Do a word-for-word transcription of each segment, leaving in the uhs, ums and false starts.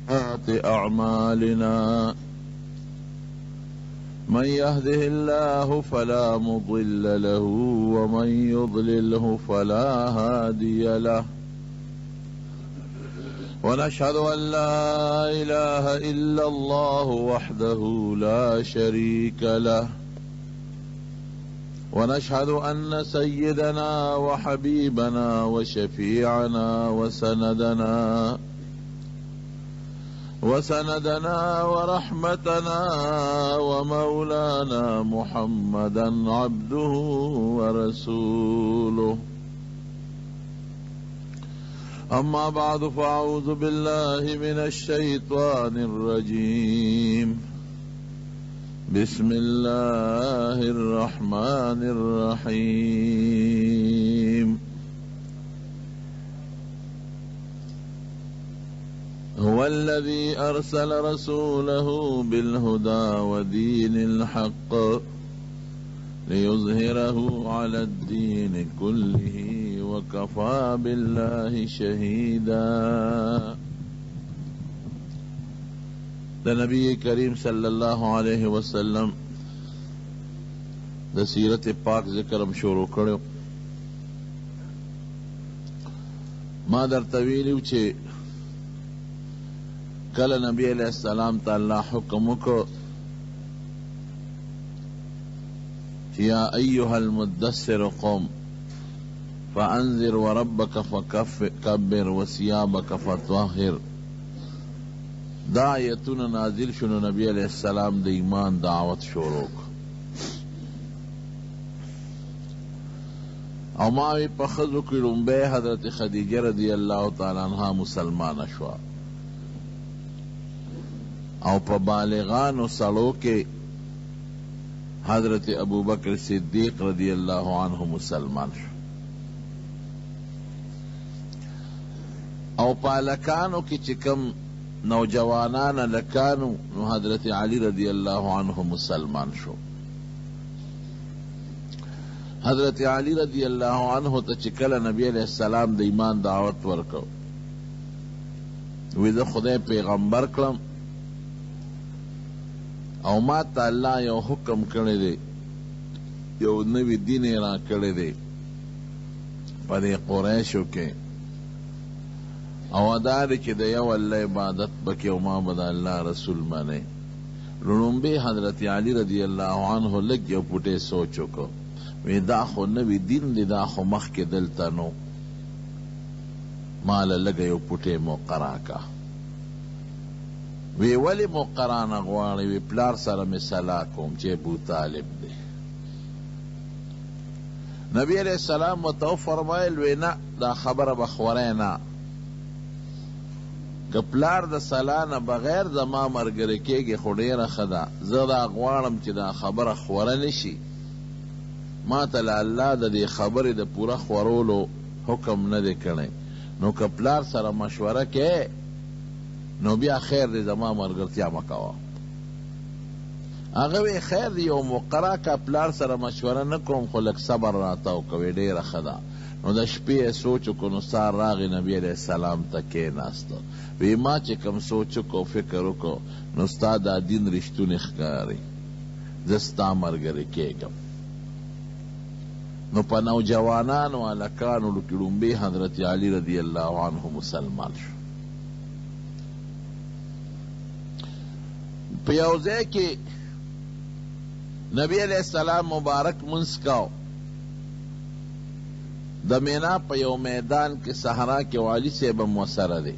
سيئات أعمالنا من يهده الله فلا مضل له ومن يضلله فلا هادي له ونشهد أن لا إله إلا الله وحده لا شريك له ونشهد أن سيدنا وحبيبنا وشفيعنا وسندنا وسندنا ورحمتنا ومولانا محمدا عبده ورسوله. أما بعد فأعوذ بالله من الشيطان الرجيم. بسم الله الرحمن الرحيم. هو الذي أرسل رسوله بالهدى ودين الحق ليظهره على الدين كله وكفى بالله شهيدا. دا نبی کریم صلی اللہ علیہ وسلم دا سیرت پاک ذکرم شروع کرو. ما در طویلیو چھے کل نبی علیہ السلام تا اللہ حکم کو یا ایوہ المدثر قم فانذر وربک فکبر وثیابک فطہر. دا آیتون نازل شنو نبی علیہ السلام دا ایمان دعوت شروع او ماوی پخذو کی رنبے حضرت خدیجہ رضی اللہ تعالیٰ عنہ مسلمان شوا او پا بالغان و سڑو کے حضرت ابو بکر صدیق رضی اللہ عنہ مسلمان شوا او پالکانو کی چکم نوجوانان لکانو نو حضرت علی رضی اللہ عنہ مسلمان شو. حضرت علی رضی اللہ عنہ تا چکل نبی علیہ السلام دا ایمان دعوت ورکو وی دا خدای پیغمبر کلم او ما تا اللہ یو حکم کرے دے یو نوی دین ایران کرے دے پا دے قریشو کے او اداری چی دا یو اللہ عبادت بکی او ما بدا اللہ رسول مانے. رنبی حضرت علی رضی اللہ عنہ لگ یو پوٹے سوچو کو وی دا خو نوی دین دی دا خو مخ کے دلتا نو مالا لگ یو پوٹے موقرا کا وی ولی موقران اغوانی وی پلار سر مثلا کوم چی ابو طالب دے. نبی علیہ السلام و تو فرمائل وی نا دا خبر بخورینا کپلار دا سالان بغیر دا ما مرگرکے گی خودیر خدا زدا اغوانم چی دا خبر خورنشی ما تلا اللہ دا دی خبر دا پورا خورولو حکم ندے کنے نو کپلار سر مشورہ کے نو بیا خیر دی دا ما مرگرتیا مکاوا اگوی خیر دی او مقرا کپلار سر مشورہ نکوم خلق صبر راتاو کوی دیر خدا نو دا شپی سوچو کو نو سار راغی نبی علیہ السلام تکے ناستا وی ما چی کم سوچو کو فکرو کو نو ستا دا دین رشتون اخکاری دستا مرگری کے گم نو پا نو جوانان و علکانو لکلون بی حضرت علی رضی اللہ عنہ مسلمان شو. پیوزے کی نبی علیہ السلام مبارک منسکاو دا مینا پا یو میدان کے صحرا کے والی سے بموسر دے.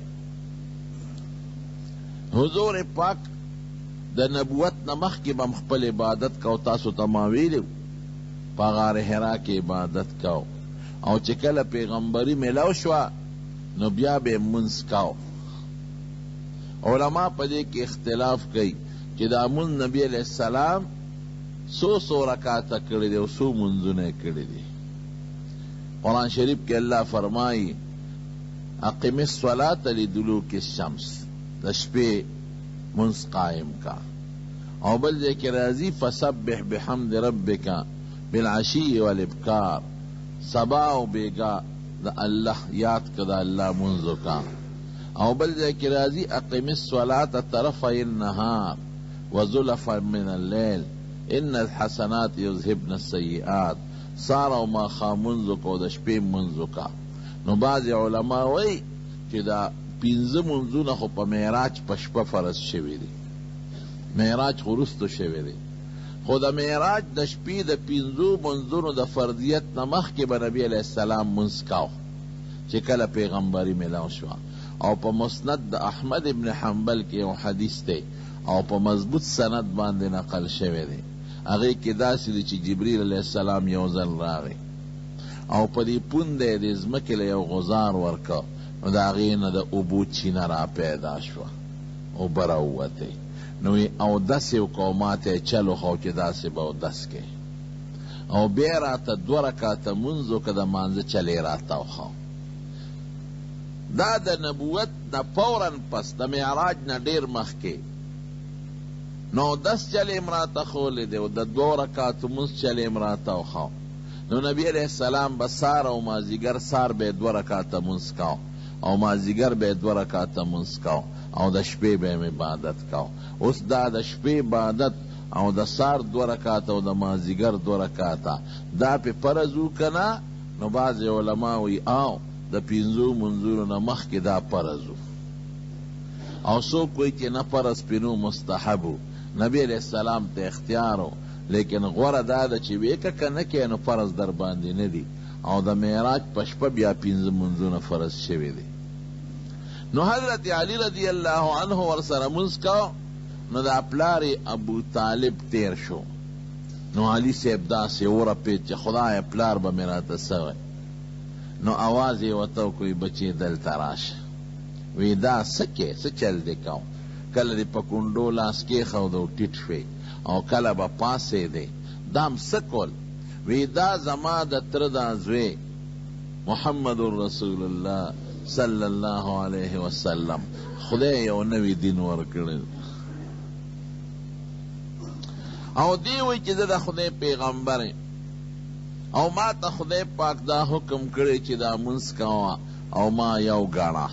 حضور پاک دا نبوت نمخ کی بمخپل عبادت کا تاسو تماویلو پا غار حرا کے عبادت کاو او چکل پیغمبری ملاو شوا نو بیا بے منس کاو. علماء پا دے کے اختلاف کئی کہ دا من نبی علیہ السلام سو سو رکاتا کردے و سو منزنے کردے. قرآن شریف کے اللہ فرمائی اقم الصلاة لدلوک الشمس تشبے منس قائم کا او بل دے کے رازی فسبح بحمد ربکا بالعشی والابکار سبا و بیگا دا اللہ یاد کا دا اللہ منزو کا او بل ځای کې راځي اقم الصلاة طرفي النهار وزلفا من الليل ان الحسنات یذهبن السیئات. سار او ماښام منځ وکړه او د شپې منځ وکړه. نو بعضې علما وایي چې دا پنځه منځونه خو په معراج په شپه فرض شوي دي، معراج خو وروسته شوی دی، خو د معراج د شپې د پنځو منځونو د فرضیت نه مخکې به نبي علیه السلام منځ کاو چې کله پیغمبري میلاو شوه. او په مسند د احمد ابن حنبل کې یو حدیث دی او په مضبوط سند باندې نقل شوی دی، هغې کې داسې دی چې جبریل علیه السلام یو ځل راغی او په دې پونده د ځمکې له یو غزار ورکه، نو د هغې نه د اوبو چینه را پیدا شوه، اوبه راووتې. نو اودس یې وکړه او ما ته یې چل وښو چې داسې به اودس کوې، او بیا راته دوه رکاته لمونځ وکړه، د مانځه چل یې راته وښو. دا د نبوت نه فوراً پس د معراج نه ډېر مخکې نو اودس چل یې م راته ښولی دی او د دوو رکاتو لمونځ چل یې م راته وښو. نو نبی علیه السلام به سار او مازدیګر، سار به یې دوه رکاته لمونځ کو او مازدیګر به یې دوه رکاته لمونځ کو او د شپې به یې عبادت کو. اوس دا د شپې عبادت او د سار دوه رکاته او د مازدیګر دوه رکاته دا پې فرض و که نه؟ نو بعضې علما وایي او د پنځو منځونو نه مخکې دا فرض و، او څوک وایي چې نه فرض پې نو مستحب و، نبی علیه السلام ته اختیار و، لیکن غوره دا ده چې ویې که که نه کې نو فرض در باندې نه دي. او د معراج په شپه بیا پنځه منځونه فرض شوي دي. نو حضرت علی رضی اللہ عنہ ورسره منځ کو، نو دا پلار ابو طالب تیر شو. نو علی صاحب داسې ورپېد چې خدای پلار به مې راته سوی. نو آواز یې ورته وکړی بچې دلته راشه. وی دا څه کې څه چل دی کوم؟ کله دې په کونډو لاس کېښود او ټیټ شوې او کله به پاسېدې، دا م څه کول؟ وی دا زما د تره دا زوی محمد رسول الله صلی الله علیه وسلم خدای یو نوی دین ورکړی او دی وی چې زه د خدای پیغمبر او ما ته خدای پاک دا حکم کړی چې دا منځ کوه او ما یو ګاڼه.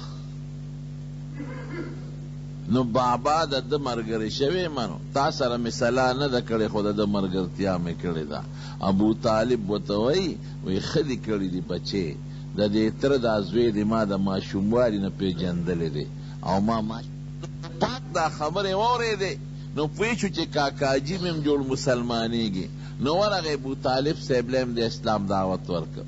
نو بابا د ده ملګری شوی منو، تا سره مې صلاح نه ده کړې خو د ده ملګرتیا مې کړې ده. ابو طالب ورته وایي وایي ښه دې کړي دي بچې، د دې تره دا زوی دی ما د ماشوموالي نه پېژندلی دی او ما ما پاک دا خبرې واورېدې، نو پوه شو چې کاکاجي مې هم جوړ مسلمانېږي. نو ورغی ابو طالب صاحب له هم د اسلام دعوت ورکړ.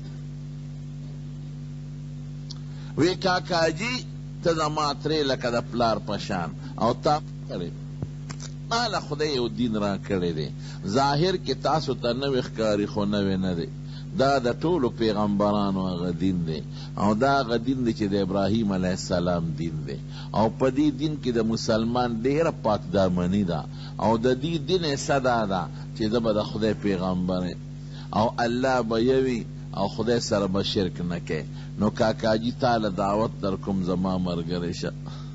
وی کاکاجي ته زما ترې لکه د پلار په شان او تا کړې ما له خدای یو دین را کړی دی، ظاهر کې تاسو ته نوې ښکاري خو نوې نه دی، دا د ټولو پیغمبرانو هغه دین دی او دا هغه دین دی چې د ابراهیم علیه السلام دین دی. او په دې دین کې د مسلمان ډېره پاک دامني ده او د دې دین حصه دا ده چې زه به د خدای پیغمبر او الله به یوي او خدای سره به شرک نه کوي. نو کاکاجي تاله دعوت در کوم زما ملګری شه.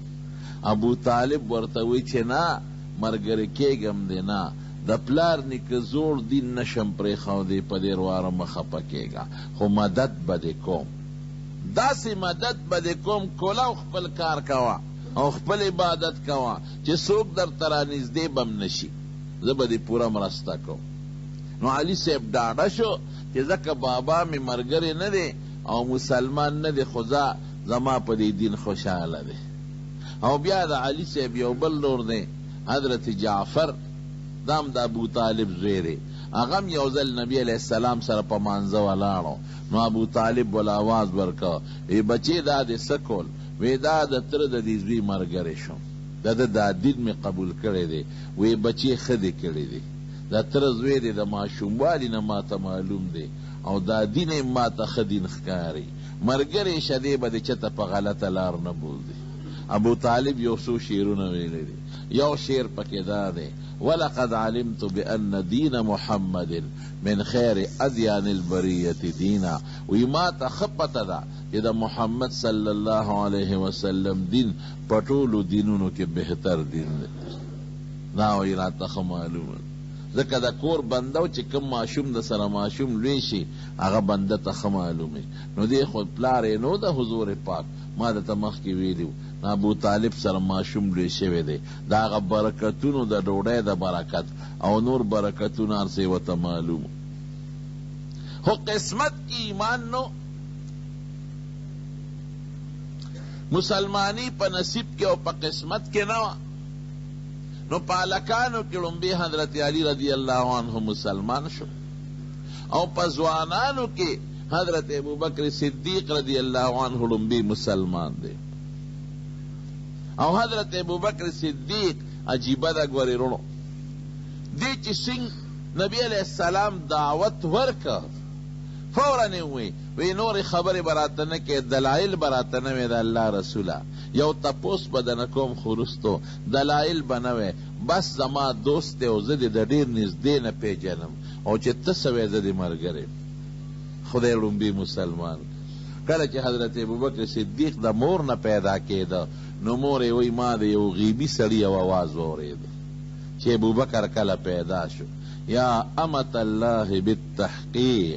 ابو طالب ورته وی چې نه ملګری کېږم دی نه، د پلار نیکه زوړ دین نشم پرېښودی، په دې واره مه خفه کېږه، خو مدد به دې کوم، داسې مدد به دې کوم کولو خپل کار کوه او خپل عبادت کوه چې څوک درته رانږدې به م نشي، زه به دې پوره مرسته کوم. نو علي صاحب ډاډه شو چې ځکه بابا مې ملګری نه دی او مسلمان نه دی، خو زه زما په دې دین خوشحاله دی. او بیا د علي صاحب یو بل لور دی حضرت جعفر، دام د ابو طالب زوی دی، هغه هم یو ځل نبی علیه السلام سره په مانځه ولاړو. نو ابو طالب ول آواز ورکړه وی بچې دا دې څه کول؟ وی دا د تره د دې زوی ملګری شم، د ده دا دین مې قبول کړی دی. وی بچې ښه دې کړی دی، د تره زوی دی د ماشوموالي نه ماته معلوم دی او دا دین یې ماته ښه دین ښکاري، ملګری شه دی به دې چېرته په غلطه لار نه بوځي. ابو طالب یو څو شعرونه ویلی دی، یو شعر پکې دا دی ولقد علمت بأن دین محمد من خیر ادیان البریة دینا. وی ما ته ښه پته ده چې د محمد صلی الله علیه وسلم دین په ټولو دینونو کې بهتر دین دی. دا وی راته ښه معلومه ځکه د کور بنده و چې کوم ماشوم د سره ماشوم لوی شي هغه بنده ته ښه معلومې. نو دی خو پلار یې نو د حضور پاک ما درته مخکې ویلي ابو طالب سره ماشوم لوی شوی دی د هغه برکتونو د ډوډۍ د برکت او نور برکتونه هر څه ورته معلوم خو قسمت کی ایمان نو مسلمانی په نصیب کې او په قسمت کې نه وه نو په هلکانو کې لومبي حضرت علی رضی الله عنه مسلمان شو او په ځوانانو کې حضرت ابوبکر صدیق رضی الله عنه لومبي مسلمان دی او حضرت ابوبکر صدیق عجیبه ده ګورې رونو دی چې څنګه نبی علیہ السلام دعوت ورکه فوراً یې ووی وی نورې خبرې به راته نه کې دلایل به راته نه وی د الله رسوله یو تپوس به دنه کوم خو وروستو دلایل به نه وی بس زما دوست دی او زه دې د ډېر نږدې نه پیژنم او چې ته څه وی زه دې ملګری خدای لومبي مسلمان کله چې حضرت ابوبکر صدیق د مور نه پیدا کېده نو مور یې وی ما د یو غیبي سړي یو اواز واورېده چې ابوبکر کله پیدا شو یا امت الله بالتحقیق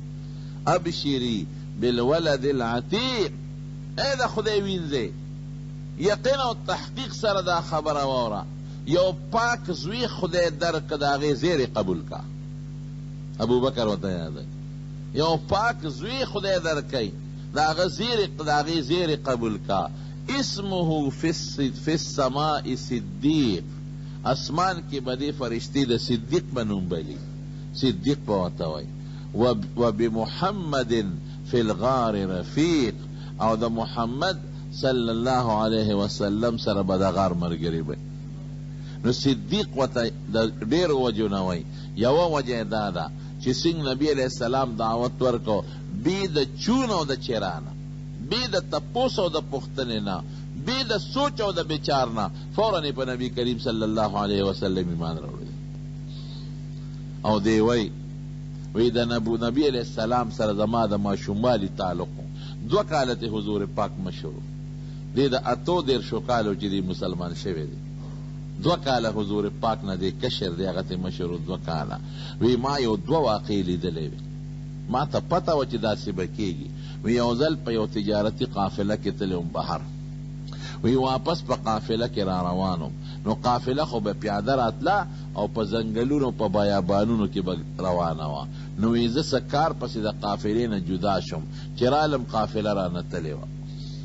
ابشری بالولد العتیق اے دا خدای وینځې یقین او تحقیق سره دا خبره واوره یو پاک زوی خدای درکه د هغې زیرې قبول کا ابوبکر ورته یاده یو پاک زوی خدای درکوي د هغه زیرې د هغې زیرې قبول کا اسمه فی السماء صدیق اسمان کې به دې فرشتې د صدیق به نوم بلي صدیق به ورته وایي و بمحمد فی الغار رفیق او د محمد صلی الله علیه وسلم سره به د غار ملګری وي نو صدیق ورته د ډېرو وجو نه وایي یوه وجه دا ده چې څنګه نبی علیه السلام دعوت ورکو بې د چون او د چرانه بې د تپوس او د پوښتنې نه بې د سوچ او د بچار نه فوراً یې په نبي کریم صلی الله علیه وسلم ایمان راوړی او دی وایي وی د نبی علیہ السلام سره زما د ماشوموالي تعلق دوه کاله ته حضور پاک مشهور دی د اتو دېرشو کالو چې دی مسلمان شوی دی دوه کاله حضور پاک نه دی کشر دی هغه ته مشهور دوه کاله وی ما یو دوه واقعې لیدلی وي ما ته پته وه چې داسې به کېږي وی یو ځل په یو تجارتي قافله کې تللی وم بهر وی واپس په قافله کې را روانم نو قافله خو به پیاده راتله او په ځنګلونو په بیابانونو کې به روانه وه نو وی زه څه کار پسې د قافلې نه جدا شم چې رالم قافله را نتلې وه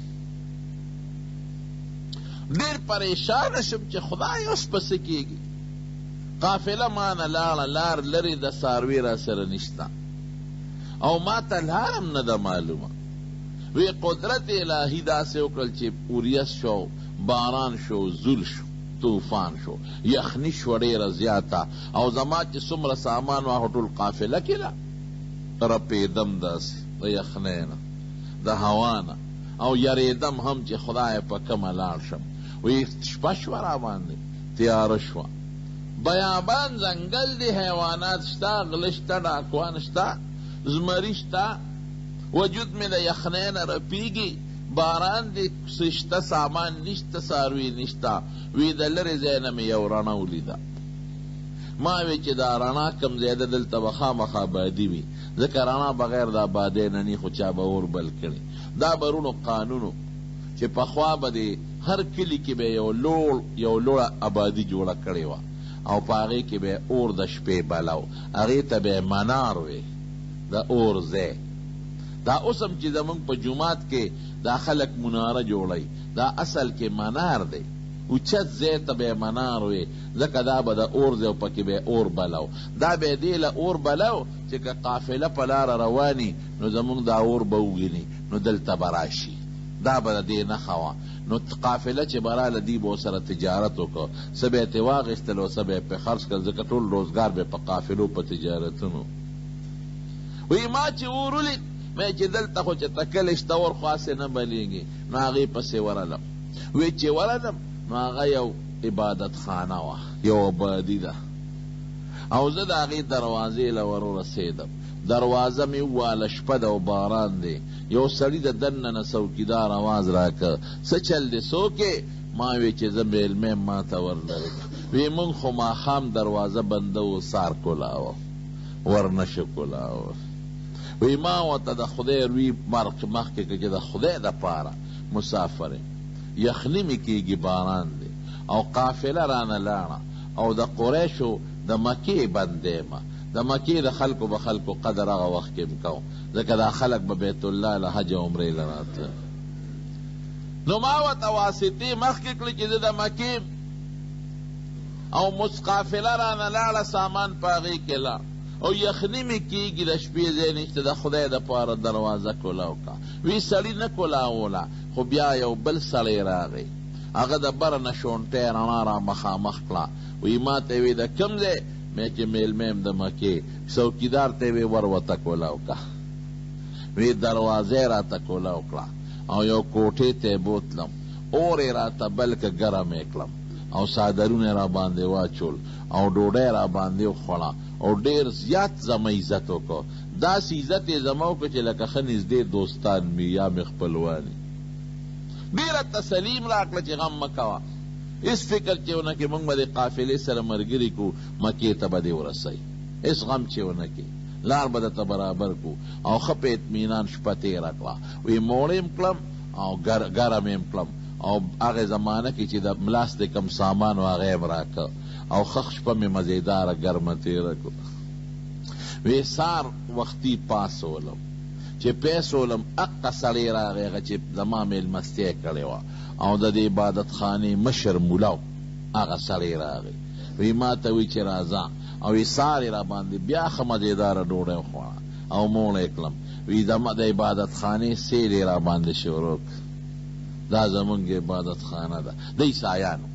ډېر پریشانه شم چې خدای اوس په څه کېږي قافله ما نه لاړه لار لرې د څاروي را سره نشته او ما ته لار هم نه ده معلومه وی قدرت الهی داسې وکړل چې اوریس شو باران شو زول شو طوفان شو یخنی شو ډېره زیاته او زما چې څومره سامان وه ټول قافله کې ده رپېدم داسې د یخنۍ نه د هوا نه او یریدم هم چې خدای په کومه لاړ شم وی شپه شوه راباندې تیاره شوه بیابان ځنګل دی حیوانات شته غله شته ډاکوان شته زمري شته وجود مې د یخنۍ نه رپېږي باران دی شته سامان نشته څاروي نشته وی د لرې ځای نه مې یو رڼه ولیده ما وی چې دا رڼا کم ځای ده دلته به خامخا آبادي وي ځکه رڼا بغیر د آبادۍ نه نی خو چا به اور بل کړي دا برونو قانونو چې پخوا به د هر کلي کې به یو لوړ یو لوړه آبادي جوړه کړې وه او په هغې کې به اور د شپې بلو هغې ته به منار وي د اور ځای دا اوس هم چې زمونږ په جومات کې دا خلک مناره جوړوي دا اصل کې منار دی اوچت ځای ته به منار وي ځکه دا به د اور ځای او پکې به اور بلو دا به دې له اور بلو چې که قافله په لاره رواني نو زمونږ دا اور به وویني نو دلته به راشي دا به د دې نښه وه نو قافله چې به راله دوی به ورسره تجارت وکړو څه به یې ترې واخېستل او څه به یې پرې خرڅ کړل ځکه ټول روزګار به په قافلو په تجارتونو وی ما چې اور ولید مې چې دلته خو چې تکلی شته اور خو هسې نه بلیږي نو هغې پسې ورلم وی چې ورلم نو هغه یو عبادت خانه وه یو آبادي ده او زه د هغې دروازې له ور ورسېدم دروازه مې وواله شپه ده او باران دی یو سړي د دننه نه څوکیدار اواز راکړ څه چل دی څوکې ما وی چې زه میلمه ما ته ورلرې وی مونږ خو ماښام دروازه بنده و سار کولاوه ورنشه کولاوه وی ما ورته د خدای روی مخکې کړه چې د خدای دپاره مسافر یخنی می کیږي باران دی او قافله رانه لاړه او د قریشو د مکې بندې ما د مکې د خلکو به خلکو قدر هغه وخت کې مکو ځکه دا خلک به بیت الله له حج او عمرې له راتله نو ما ورته واسطې مخکې کړې چې زه د مکې او مسقافله رانه لاړه سامان په هغې کې لاړ او یخني مې کېږي د شپې ځای نشته د خدای دپاره دروازه کولاو کا وی سړي نه کولاوله خو بیا یو بل سړی راغی هغه د بره نه شونټۍ رڼا را مخامخ کړه وی ما ته وی د کوم ځای مې چې میلمه یم د مکې څوکیدار ته وی ور ورته کولاو کا وی دروازې راته کولاو کړه او یو کوټې ته بوتلم اور یې راته بلکه ګرم یې کړم او څادرونه را باندې واچول او ډوډۍ را باندې وخوړه او ډېر زیات زما عزت وکړو داسې عزت یې زما وکړو چې لکه ښه نږدې دوستان مې یا مې خپلوان ډېره تسلیم راکړه چې غم مه کوه هېڅ فکر چې ونه کړې موږ به د قافلې سره ملګري کړو مکې ته به دې ورسوي هېڅ غم چې ونه کړې لار به درته برابر کړو او ښه په اطمینان شپه تېره کړه وی موړ یې کړم او ګرم یې کړم او هغې زمانه کې چې د ملاس د کم سامان و هغه یې راکړه او خخ شپه مې مزیداره ګرمه تېره کړه وی سار وختي پاسولم چې پیسولم اقه سړی راغی هغه چې زما مېلمستیا کړې وه او د دې عبادت خانې مشر مولا و هغه سړی راغی وی ما ته وی چې راځه او وی سار یې را باندې بیا ښه مزیداره ډوډۍ وخوړه او موړ یې کړم وی زما د عبادت خانې سیل یې را باندې شروع دا زمونږ عبادت خانه ده د عیسایانو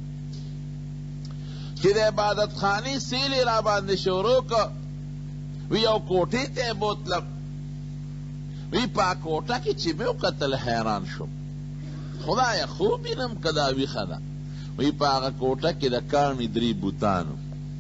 چې د عبادت خانې سیل یې را باندې شروع کړه وی یو کوټې ته یې بوتلم وی په کوټه کې چې مې وکتل حیران شوم خدایه خوب وینم که دا ویښه ده وی په هغه کوټه کې د کاڼي درې بوتانو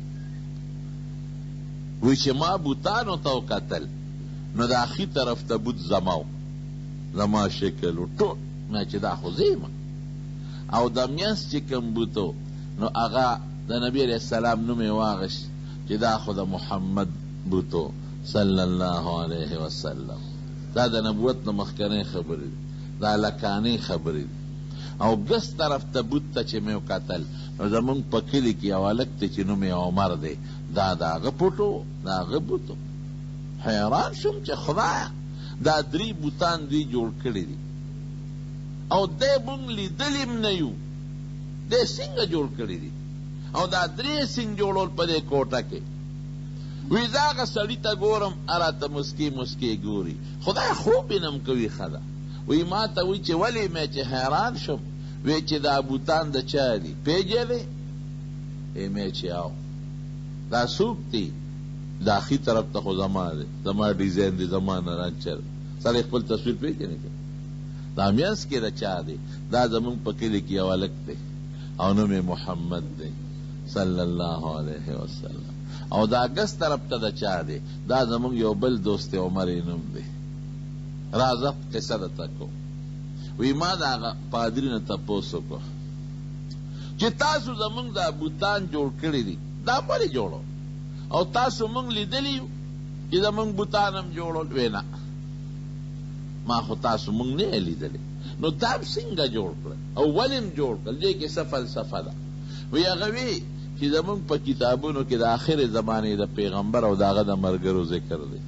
وی چې ما بوتانو ته وکتل نو د اخي طرف ته بوت زما و زما شکل و ټول ما چې دا خو زه یم او د میانس چې کوم بوت و نو هغه د نبي علیه السلام نوم یې واغشت چې دا خو د محمد بوت و صلی الله علیه وسلم دا د نبوت نه مخکنۍ خبرې دي دا لکانۍ خبرې دي او ګس طرف ته بوت ته چې مې وکتل نو زمونږ په کلي کې یو هلک دی چې نوم یې عمر دی دا د هغه پوټو د هغه بوتو حیران شوم چې خدایه دا درې بوتان دوی جوړ کړي دي او دی مونږ لیدلي م نه یو دی څنګه جوړ کړي دي او دا درې څنګه جوړول په دې کوټه کې وی زه هغه سړي ته ګورم راته مسکې مسکې ګوري خدای خوب وینم که ویښه ده وی ما ته وی چې ولې مې چې حیران شم وی چې دا بوتان د چا دي پېژنې ای مې چې او دا څوک دي دا اخي طرف ته خو زما دی زما ډیزاین دی زما نه رنچر سړی خپل تصویر پېژنې که دا میانس کې د چا دی دا زمونږ په کلي کې یو هلک دی او نوم یې محمد دی صلی الله علیه وسلم او دا ګس طرف ته د چا دی دا زمونږ یو بل دوست عمر یې نوم دی راځه قصه درته کوم وی ما د هغه پادري نه تپوس وکړو چې تاسو زمونږ دا بوتان جوړ کړي دي دا ولې جوړو او تاسو مونږ لیدلي یو چې زمونږ بوتان هم جوړول وی نه ما خو تاسو مونږ نه یې لیدلي نو دا څنګه جوړ کړل او ولې هم جوړ کړل دې کې څه فلسفه ده وی هغه وی چې زمونږ په کتابونو کې د آخر زمانې د پیغمبر او د هغه د ملګرو ذکر دی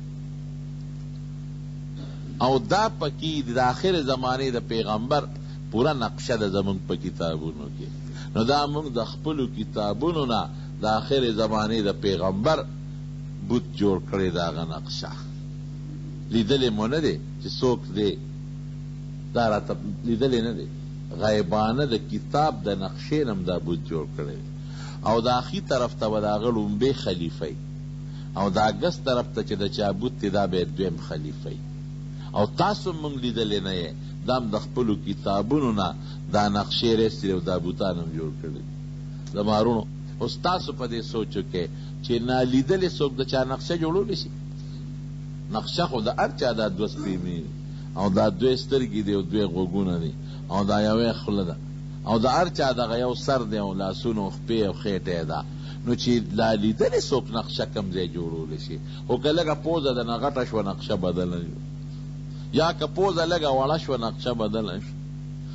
او دا پکې د آخر زمانې د پیغمبر پوره نقشه ده زمونږ په کتابونو کې نو دا مونږ د خپلو کتابونو نه د آخر زمانې د پیغمبر بوت جوړ کړی د هغه نقشه لیدلې مو نه دی چې څوک دی دا راته لیدلې نه دی غیبانه د کتاب د نقشې نه دا بوت جوړ کړی او د اخي طرف ته به د هغه لومبې خلیفه او د ګس طرف ته چې د چا بوت دی دا به یې دویم خلیفه او تاسو مونږ لیدلې نه یې دا هم د خپلو کتابونو نه دا نقشې رسېدلې او دا بوتان هم جوړ کړي د مارونو اوس تاسو په دې سوچو کې چې نالیدلې څوک د چا نقشه جوړولی شي نقشه خو د هر چا دا دوه سپېمې او دا دوې سترګې دي او دوې غوږونه دي او دا یوې خوله ده او د هر چا دغه یو سر دی او لاسونه او خپې او خېټې ده نو چې لا لیدلې څوک نقشه کم ځای جوړولی شي خو که لږه پوزه د نه غټه شوه نقشه بدله یا که پوزه لږه وړه شوه نقشه بدله شوه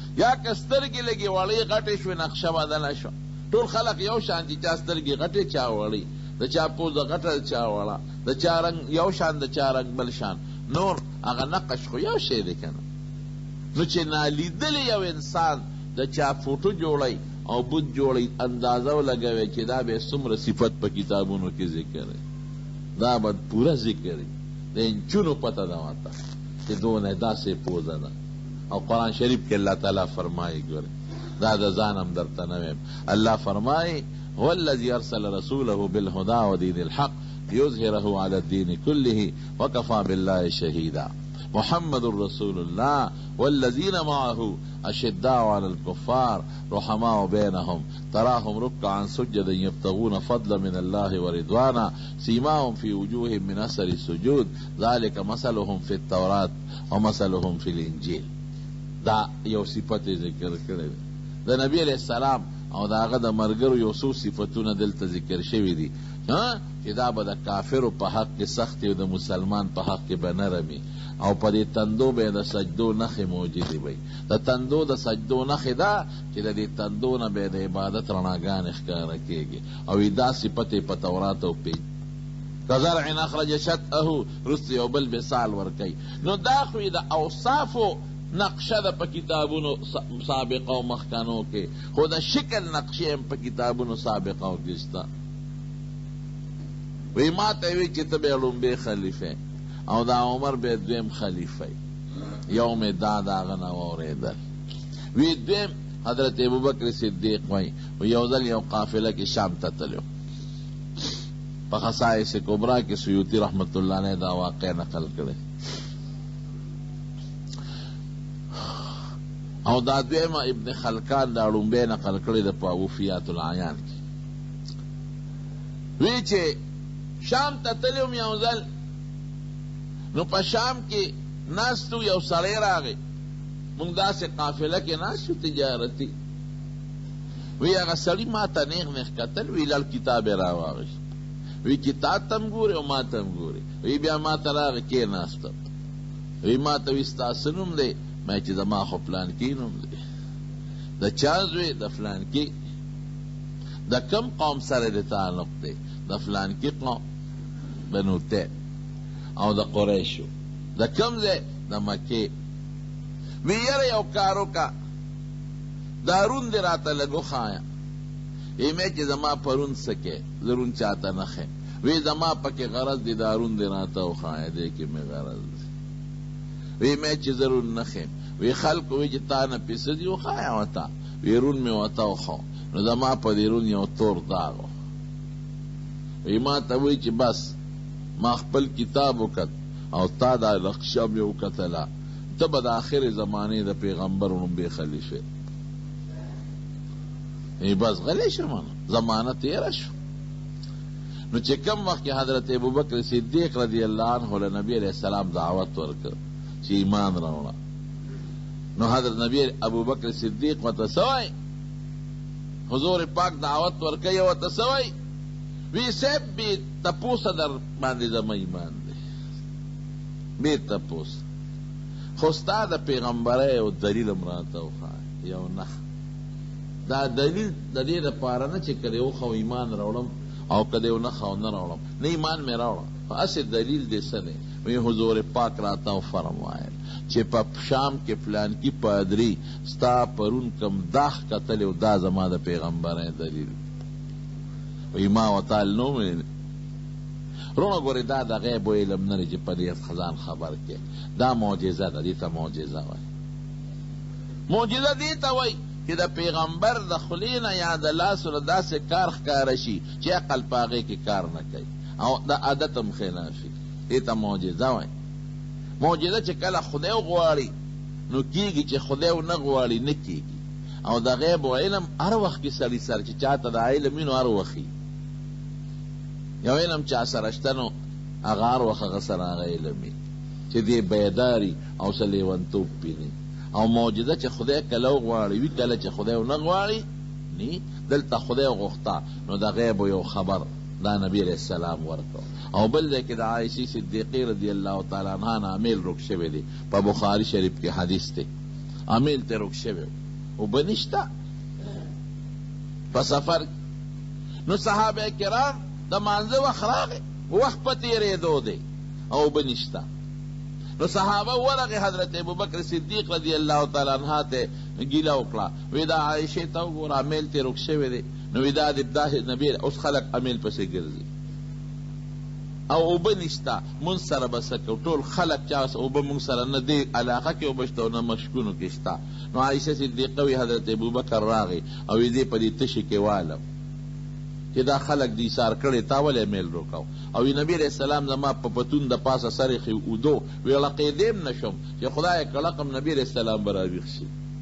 یا که سترګې لږې وړې غټې شوې نقشه بدله شوه. ټول خلق یو شان دي، چا سترګې غټې چا وړې، د چا پوزه غټه د چا وړه، د چا رنګ یو شان د چا رنګ بل شان، نور هغه نقش خو یو شی دی که نه. نو چې نالیدلی یو انسان د چا فوټو جوړی او بت جوړی اندازه ولګوي چې دا به څومره صفت په کتابونو کې ذکر دی، دا به پوره ذکر دی، د انچونو پته ده ورته چې دونه داسې پوزه ده. او قرآن شریف کې الله تعالی فرمایي، ګورئ دا د ځان هم درته نه ویم، الله فرمایي هو الذي ارسل رسوله بالهدى ودين الحق ليظهره على الدين كله وكفى بالله شهيدا. محمد رسول الله والذين معه اشداء على الكفار رحماء بينهم تراهم ركعا سجدا يبتغون فضلا من الله ورضوانا سيماهم في وجوههم من اثر السجود ذلك مثلهم في التوراة ومثلهم في الانجيل. دا یو صفت ذکر کړی د نبی علیہ السلام او دا هغه د مرګرو یو څو صفتونه دلته ذکر شوي دي چې دا به د کافرو په حق کې سخت او د مسلمان په حق کې به نرمي، او په دې تندو به د سجدو نښې موجودې وي. د تندو د سجدو نښې دا چې د دې تندو نه به د عبادت رڼاګانې ښکاره کېږي، او دا صفت یې په تورات او پې کزرع اخرج شطأه رست یو بل مثال ورکوي. نو دا خو د اوصافو نقشه ده په کتابونو سابقه او مخکنو کې، خو د شکل نقشې هم په کتابونو سابقه او کې شته. وی ما ته وی چې ته به لومبی خلیفه او دا عمر به دویم خلیفه، یو مې دا د هغه نه واورېدل. وی دویم حضرت ابوبکر صدیق وی یو ځل یو قافله کې شام ته تلو، په خصائص کبرا کې سیوطي رحمت الله علیه دا واقع نقل کړی. او دا دویمه ابن خلکان دا لومبی نقل کړی د په وفیات العیان کې. وی چې شام ته تلم یو ځل، نو په شام کې ناستو یو سړی راغی، مونږ داسې قافله کې ناستو تجارتي. وی هغه سړي ما ته نیغ نیغ کتل، وی لړ کتاب یې راواغېست، وی کتاب ته م ګورې او ما ته م ګورې. وی بیا ما ته راغی کېناستم، وی ما ته وی ستا څه نوم دی؟ ما چې زما خو فلانکي نوم دی. د چا زوی؟ د فلانکي. د کم قوم سره د تعلق دی؟ د فلانکي قوم بنو تیم او د قریشو. د کم ځای؟ د مکې. وی یاره یو کار وکړه، دا رون دې راته لږ وښایه. وی مې چې زما پرون څه کې زه رون چاته نه ښیم. وی زما پکې غرض دی، دا رون دې راته وښایه، دې کې مې غرض دی. وی مې چې زه رون نه ښیم. وی خلکو وی چې تا نه پیسه دي وښایه ورته. وی رون مې ورته وښو، نو زما په دې رون یو تور داغ و. وی ما ته وی چې بس ما خپل کتاب وکت او تا دا نقشه مې وکتله، ته به د آخر زمانې د پیغمبر لومبی خلیفه. ای بس غلی شم، زمانه تیره شو. نو چې کم وخت کې حضرت ابوبکر صدیق رضی الله عنه له نبی علیہ السلام دعوت ورکړ چې ایمان راوړه، نو حضرت نبی ابوبکر صدیق ورته څه وایي؟ حضور پاک دعوت ورکوي او ورته څه وایي؟ وی صاحب بې تپوسه در باندې زما ایمان دی، بې تپوسه، خو ستا د پیغمبرۍ یو دلیل هم راته وښایه، یو نښه. دا دلیل د دې دپاره نه چې که دې وښه ایمان راوړم او که دې ونه ښه نه راوړم، نه ایمان مې راوړه، خو هسې دلیل دې څه دی؟ وی حضور پاک راته وفرمایل چې په شام کې فلانکي پادري ستا پرون کم داغ کتلی و، دا زما د پیغمبرۍ دلیل. وی ما وتعال نو مې رونه ګورې دا د غیب و علم نه دی چې په دې خزان خبر کې، دا معجزه ده، دې ته معجزه وایي. معجزه دې ته وایي چې د پیغمبر د خولې نه یا د لاسو نه داسې کار ښکاره شي چې عقل په هغې کې کار نه کوي او د عادت هم خلاف شي، دې ته معجزه وایي. معجزه چې کله خدای وغواړي نو کېږي، چې خدای ونه غواړي نه کېږي. او د غیب و علم هر وخت کې سړي سر چې چاته د علم وي نو هر وخت یو علم چا سره شته نو هغه هر وخت هغه سره هغه علم وي چې دی بیداري او څه لیونتوب پیني. او معجزه چې خدای کله وغواړي وي، کله چې خدای ونه غواړي نی. دلته خدای غوښته نو د غیب یو خبر دا نبی علیہ السلام ورکو. او بل ځای کې د عایشې صدیقې رضی الله تعالی عنها نه امیل رک شوی دی، په بخاري شریف کې حدیث دی. امیل ته روک شوی اوبه نشته په سفر. نو صحابه کرام د مانځه وخت راغی، وخت په تېرېدو دی او اوبه نشته. نو صحابه ورغې حضرت ابوبکر صدیق رضی الله تعالی عنها ته ګیله وکړه، وی دا عایشې ته وګوره امیل ته روک شوی دی. نو وی دا د نبی اوس خلک امیل پسې ګرځي او اوبه نشته، مونږ سره به څه کوو؟ ټول خلک چا اوبه مونږ سره نه دی علاقه کې اوبه شته او نه مشکونو کې شته. نو عایشه صدیقه وی حضرت ابوبکر راغی او دې په دې تشي کې والم چې دا خلک دې ایثار کړی تا ولې میل روکاو؟ او نبی علیہ السلام زما په پتون د پاسه سر یې اودو، وی لقیدیم نشم چې خدای کلقم نبی علیہ السلام به راویښ شي.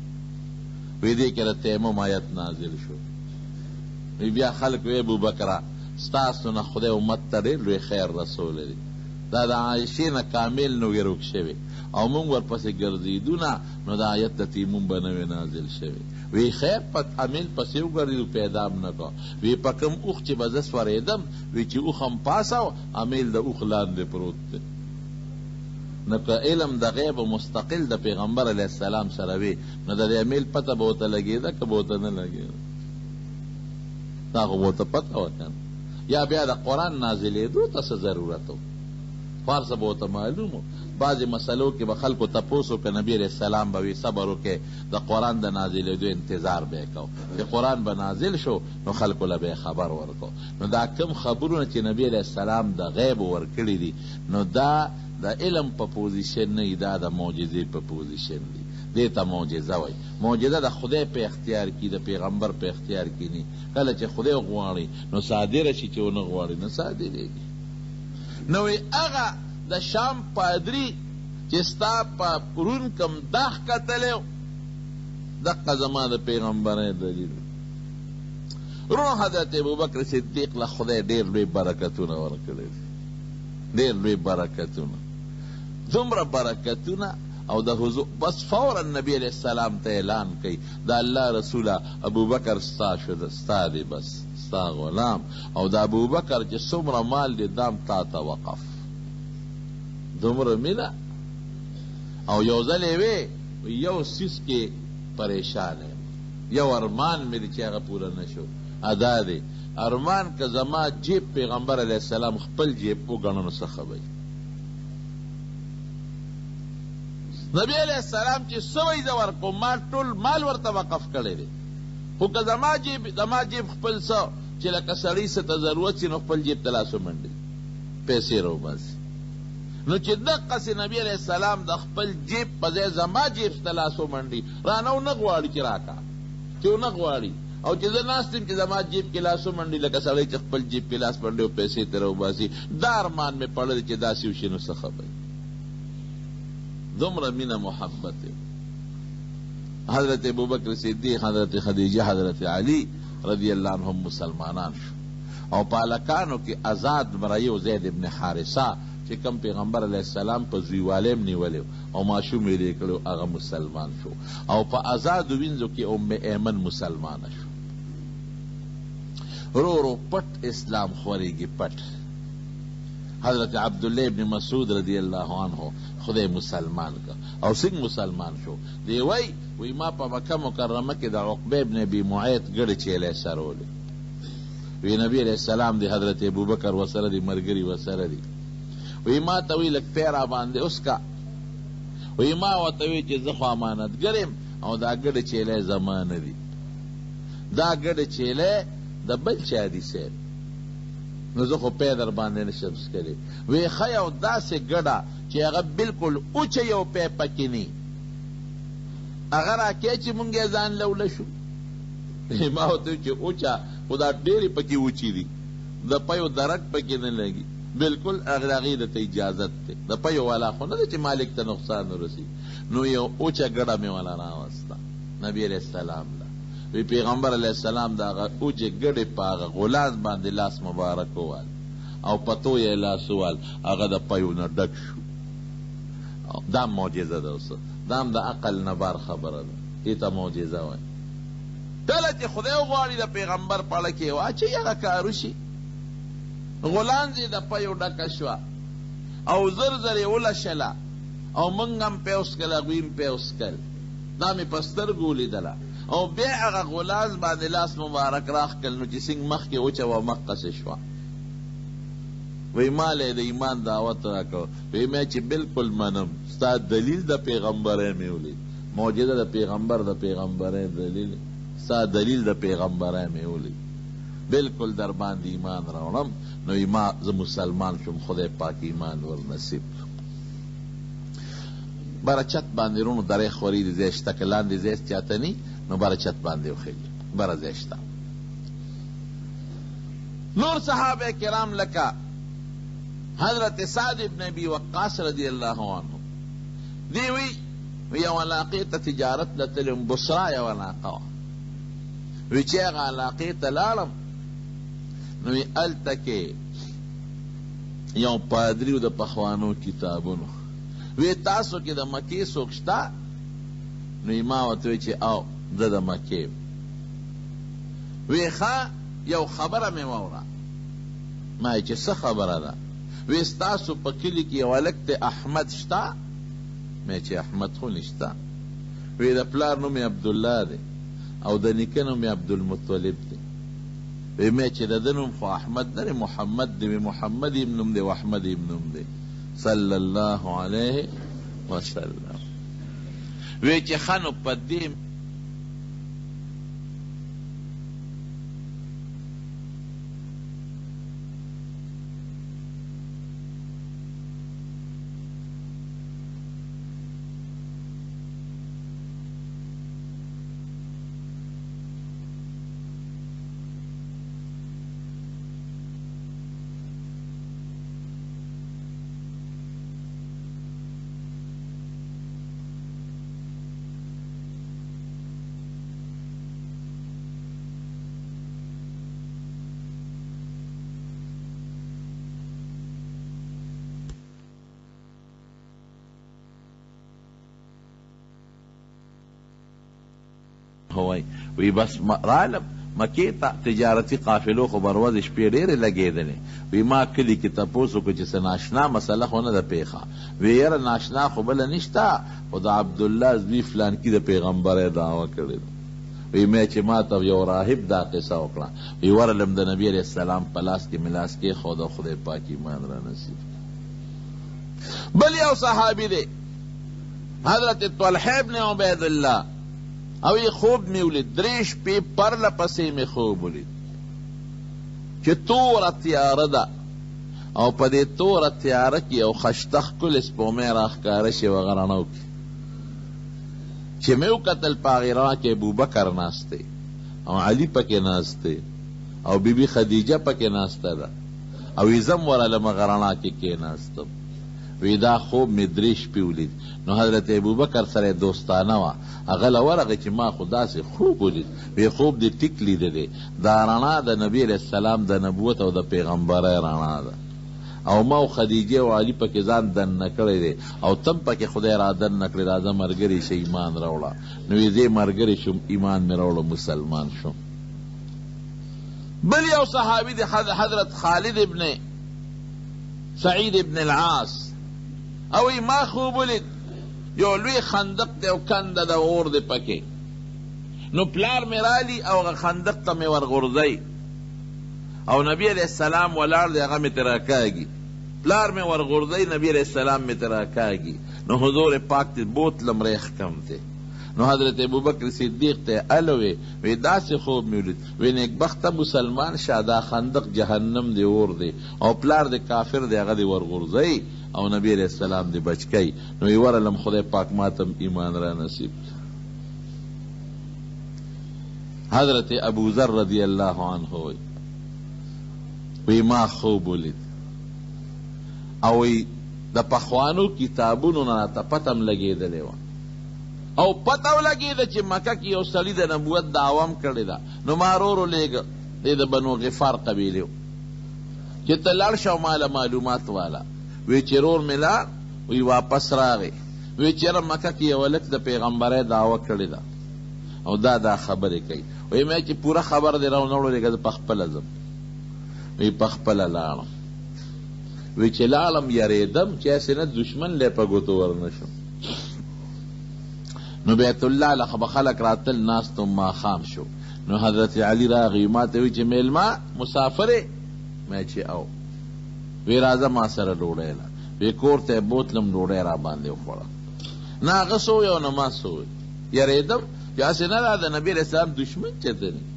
وی دې کې د تیمم آیت نازل شو. وی بیا خلک وی ابوبکره ستاسو نه خدای امت ته ډېر لوی خیر رسولی دی، دا د عایشې نه کامل نو وی روک شوی او مونږ ورپسې ګرځېدو نه، نو دا آیت د تیمم به نه وی نازل شوی. وی خیر په امیل پسې وګرځېدو پیدا م نه کو. وی په کوم اوښ چې به زه سورېدم، وی چې اوښ هم پاسه و امیل د اوښ لاندې پروت دی. نو که علم د غیب مستقل د پیغمبر علیه السلام سره وي، نو د دې امیل پته به ورته لګېده که به ورته نه لګېده؟ دا خو به ورته پته وه که یا بیا د قرآن نازلېدو ته څه ضرورت و؟ هر څه به ورته معلوم و. بعضې مسلو کې به خلکو تپوس وکړه، نبي علیه السلام به وي صبر وکړئ د قرآن د نازلېدو انتظار به یې کو. چې قرآن به نازل شو نو خلکو له به یې خبر ورکو. نو دا کم خبرونه چې نبي علیه السلام د غیب ورکړي دي، نو دا د علم په پوزیشن نه وي، دا د معجزې په پوزیشن دي. دې ته معجزه وایي. معجزه د خدای په اختیار کې، د پیغمبر په اختیار کې نه. کله چې خدای غواړي نو صادره شي، چې ونه غواړي نه صادرېږي. نو هغه د شام پادري چې ستا په پرون کم داغ کتلی و، دقه زما د پیغمبرۍ دلیل. رو حضرت ابوبکر صدیق له خدای ډېر لوی برکتونه ورکړي دي، ډېر لوی برکتونه، دومره برکتونه. او د حضور بس فورا نبی علیہ السلام ته اعلان کوي د الله رسوله ابوبکر ستا شده، ستا دی، بس ستا غلام. او د ابوبکر چې څومره مال دی دام تا ته وقف. دومره مینه. او یو ځل یې وی یو سیس کې پریشان یم، یو ارمان مې دی چې هغه پوره نه شو. ادا دی ارمان که زما جیب پیغمبر علیہ السلام خپل جیب وګڼو نو څه خبر؟ نبی علیہ السلام چې سوی زه ورکوم، ما ټول مال ورته وقف کړی دی. خو که زما جیب زما جیب خپل څه چې لکه سړي څه ته ضرورت شي نو خپل جیب ته لاس ومنډي پیسې راوباسي. نو چې دقسې نبی علیہ السلام د خپل جیب په ځای زما جیب ته لاس ومنډي، رانه ونه غواړي چې راکا، چې ونه غواړي. او چې زه ناست یم چې زما جیب کې لاس ومنډي لکه سړی چې خپل جیب کې لاس منډي او پیسې ته راوباسي، دا ارمان مې پړلی چې داسې وشي نو څه خبرې؟ دومره مینه محبت. حضرت ابوبکر صدیق، حضرت خدیجه، حضرت علی رضی اللہ عنہم مسلمانان شو. او پالکانو کې آزاد مرایو زید ابن حارثه چې کم پیغمبر علیہ السلام په زویوالیم نیولی او ماشوم یې لرې کړی هغه مسلمان شو. او په آزادو وینځو کې ام ایمن مسلمانه شو. رو رو پټ اسلام خورېږي، پټ. حضرت عبداللہ ابن مسعود رضی اللہ عنہ خدای مسلمان کا. او څنګه مسلمان شو؟ دی وای وی ما په مکه مکرمه کې د عقبه ابن ابي معيط ګړې چیلې سرولې. وی نبی علیہ السلام دی حضرت ابوبکر وسره دی، مرګري وسره دی. وی ما ته وی لک پیرا باندې اوس کا. وی ما ورته وی چې زه خو امانتګر یم او دا ګړې چیلې زمانه دي، دا ګړې چیلې د بل چا دي سیب، نو زه خو پی در باندې نشم څکلی. وی ښه یو داسې ګډه چې هغه بالکل اوچه یو پی پکې نی، هغه راکې چې مونږ یې ځان لوله شو. ما ورته وی چې اوچه خو دا ډېرې پکې اوچې دي، د پیو درک پکې نه لګي، بالکل هغې د ته اجازت دی، د پیو والا خو نه ده چې مالک ته نقصان ورسي. نو یو اوچه ګډه مې والا راوسته نبی علیہ السلام له. وی پیغمبر علیہ السلام دا هغه اوچې ګډې په هغه غلاس باندې لاس مبارک ووال او پتو یې لاس ووال، هغه د پیو نه ډک شو. دا معجزه ده. اوس دا هم د عقل نه بار خبره ده، دې ته معجزه وایي. کله چې خدای وغواړي د پیغمبر پړه کې واچوي هغه کار وشي. غولانځې د پیو ډکه شوه او زر زر یې ولشله او موږ هم پې وڅکل، هغوی هم پې وڅکل. دا مې په سترګو لیدله او بیا هغه غلاز باندې لاس مبارک راښکل نو چې څنګ مخکې وچه وه مقصې شوه. وی مالی د ایمان دعوت راکړ. وی مې چې بلکل منم، ستا دلیل د پیغمبرۍ مې ولید، معجزه د پیغمبر د پیغمبرۍ دلیل، ستا دلیل د پیغمبرۍ مې ولید، بلکل در باندې ایمان راوړم. نو ایمان زه مسلمان شم، خدای پاک ایمان ور نصیب کړم. بره چت باندې رونو درې خوري د ځای شته، که لاندې ځای چاته نی نو بره چت باندې وخیږي، بره ځای شته. نور صحابه کرام لکه حضرت سعد ابن ابی وقاص رضی اللہ عنہ دی وی وی یو علاقې ته تجارت لتلم، بصرا یو علاقه وه. وی چې هغه علاقې ته لاړم نو وی هلته کې یو پادري و د پخوانو کتابونو. وی تاسو کې د مکې څوک شته؟ نو ما ورته وی چې او زه د مکې. وی ښه یو خبره مې واوره. ما چې څه خبره ده؟ وی ستاسو په کلي کې یو هلک دی احمد شته؟ مې چې احمد خو نشته. وی د پلار نوم یې عبدالله دی او د نیکه نوم یې عبدالمطلب دی. وی مې چې د ده نوم خو احمد نه دی، محمد دی. وی محمد یې نوم دی او احمد یې نوم دی صلی الله علیه وسلم. وی چې ښه نو په دې ہوئی. وی بس رالم مکې ته تجارتي قافلو خو بر ورځې شپې ډېرې لګېدلې. وی ما کلي کې تپوس وکړو چې څه ناشنا مسله خو نه ده پیښه. وی یاره ناشنا خو بله نشته، خو د عبدالله زوی فلانکي د پیغمبرۍ دعوه کړې ده. وی مې چې ما ته یو راهب دا قصه وکړه. وی ورلم د نبي علیه السلام په لاس کې مې لاس کېښود او خدای پاک ایمان را نصیب. بل یو صحابي دی حضرت طلحه ابن عبید الله، او یې خوب مې ولید، درې شپې پرله پسې مې خوب ولید چې توره تیاره ده او په دې توره تیاره کې یو خشته ښکلې سپومۍ راښکاره شوې هغه رڼو کې. چې مې وکتل په هغې رڼا کې ابوبکر ناست دی او علي پکې ناست دی او بیبي خدیجه پکې ناسته ده او یې زه م ورلم هغه رڼا کې کېناستم. وی دا خوب مې درې شپې ولید. نو حضرت ابوبکر سره دوستانه وه، هغه له ورغې چې ما خو داسې خوب ولید. وی خوب دې ټیک لیده دی، دا رڼا د نبي علیه السلام د نبوت او د پیغمبرۍ رڼا ده او ما او خدیجه او علي پکې ځان دننه کړی دی او تم پکې خدای را دننه کړی، راځه ملګري شه ایمان راوړه. نو یې زه ملګری شوم، ایمان مې راوړه، مسلمان شوم. بل یو صحابي دی حضرت خالد ابن سعید ابن العاص، او ما خوب ولید یو لوی خندق دی او کنده د اور دی پکې. نو پلار مې رالی او هغه خندق ته مې ورغورځوي او نبی علیه السلام ولاړ دی، هغه مې ترې راکاږي. پلار مې ورغورځوي، نبی علیه السلام مې ترې راکاږي. نو حضور پاک ته بوتلم ریخ کم دی. نو حضرت ابوبکر صدیق ته الوی وی داسې خوب مې ولید. وی نیکبخته مسلمان شه، دا خندق جهنم دی، اور دی او پلار دی کافر دی، هغه دی ورغورځوي او نبی علیہ السلام دی بچکی. نو یې ورلم خدای پاک ماتم ایمان را نصیب. حضرت ابو ذر رضی اللہ عنہ وی وی ما خوب ولید او وی د پخوانو کتابونو نه ته پتم لګېدلې وه او پته ولګېده چې مکه کې یو سړي د نبوت دعوه م کړې ده. نو ما رورو لیږه، دی د بنو غفار قبیلې و، چې ته لاړ شه او ماله معلومات واله. وی چې رور مې لاړ، وی واپس راغی، وی چې یاره مکه کې یو هلک د پیغمبرۍ دعوه کړې ده او دا دا خبرې کوي. وی مې چې پوره خبر دی راونه وړلېږه، زه پخپله ځم. وی پخپله لاړم. وی چې لاړم یارېدم چې هسې نه دشمن لی په ګوتو ورنه شم. نو بیت الله لخه به خلک راتل ناستو ماښام شو نو حضرت علی راغی ما ته وی چې میلمه مسافرې مې چې او وی راځه ما سره ډوډۍ له وی کور ته بوتلم ډوډۍ را باندې وخوړه نه هغه سوی او نه ما سوی یریدم چې هسې نه دا د نبي علیه السلام دشمن چېرته دی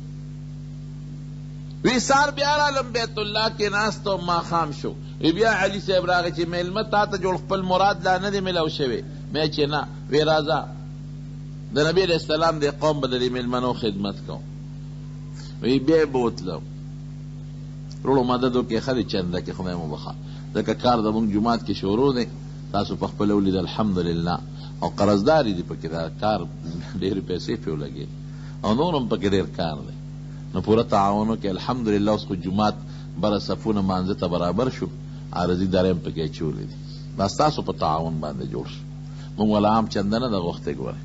وی سار بیا رالم بیت الله کې ناستو ماښام شو وی بیا علي صاحب راغی چې میلمه تا ته جوړ خپل مراد لا نه دی میلاو شوی مې چې نه وی راځه د نبی علیه السلام د قوم به د دې میلمنو خدمت کوم وی بیا بوتلم رولو مددو کې خلی چنده کې خدای مو بخوا ځکه کار د مونږ جومات کې شروع دی تاسو په خپله ولید الحمدلله او قرضداري دي پکې دا کار ډېرې پیسې پې ولګې او نور هم پکې ډېر کار دی نو پوره تعاونو کې الحمدلله اوس خو جومات بره صفونه مانځه ته برابر شو عارضي دارې هم پکې اچولې دي دا ستاسو په تعاون باندې جوړ شو مونږ والا عام چنده نه ده غوښتې ګورئ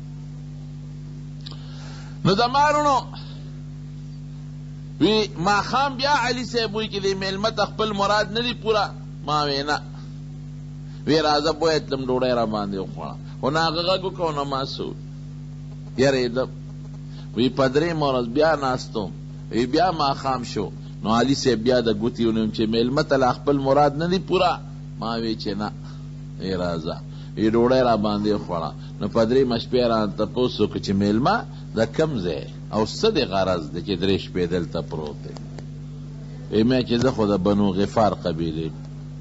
نو زما وروڼو وی ماښام بیا علي صاحب وی چې دې میلمه ته خپل مراد نه دی پوره ما وی نه وی راځه بویه تلم ډوډۍ را باندې وخوړه خو نه هغه غږ وکړو نه ما څه یریدم وی په درېیمه ورځ بیا ناستم وی بیا ماښام شو نو علي صاحب بیا د ګوتې ونیوم چې میلمه ته لا خپل مراد نه دی پوره ما وی چې نه وی راځه وی ډوډۍ را باندې وخوړه نو په درېیمه شپې رانه تپوس وکړه چې میلمه د کوم ځای او څه د غرض دی چې درې شپې دلته پروت دی وی مې چې زه خو د بنو غفار قبیلې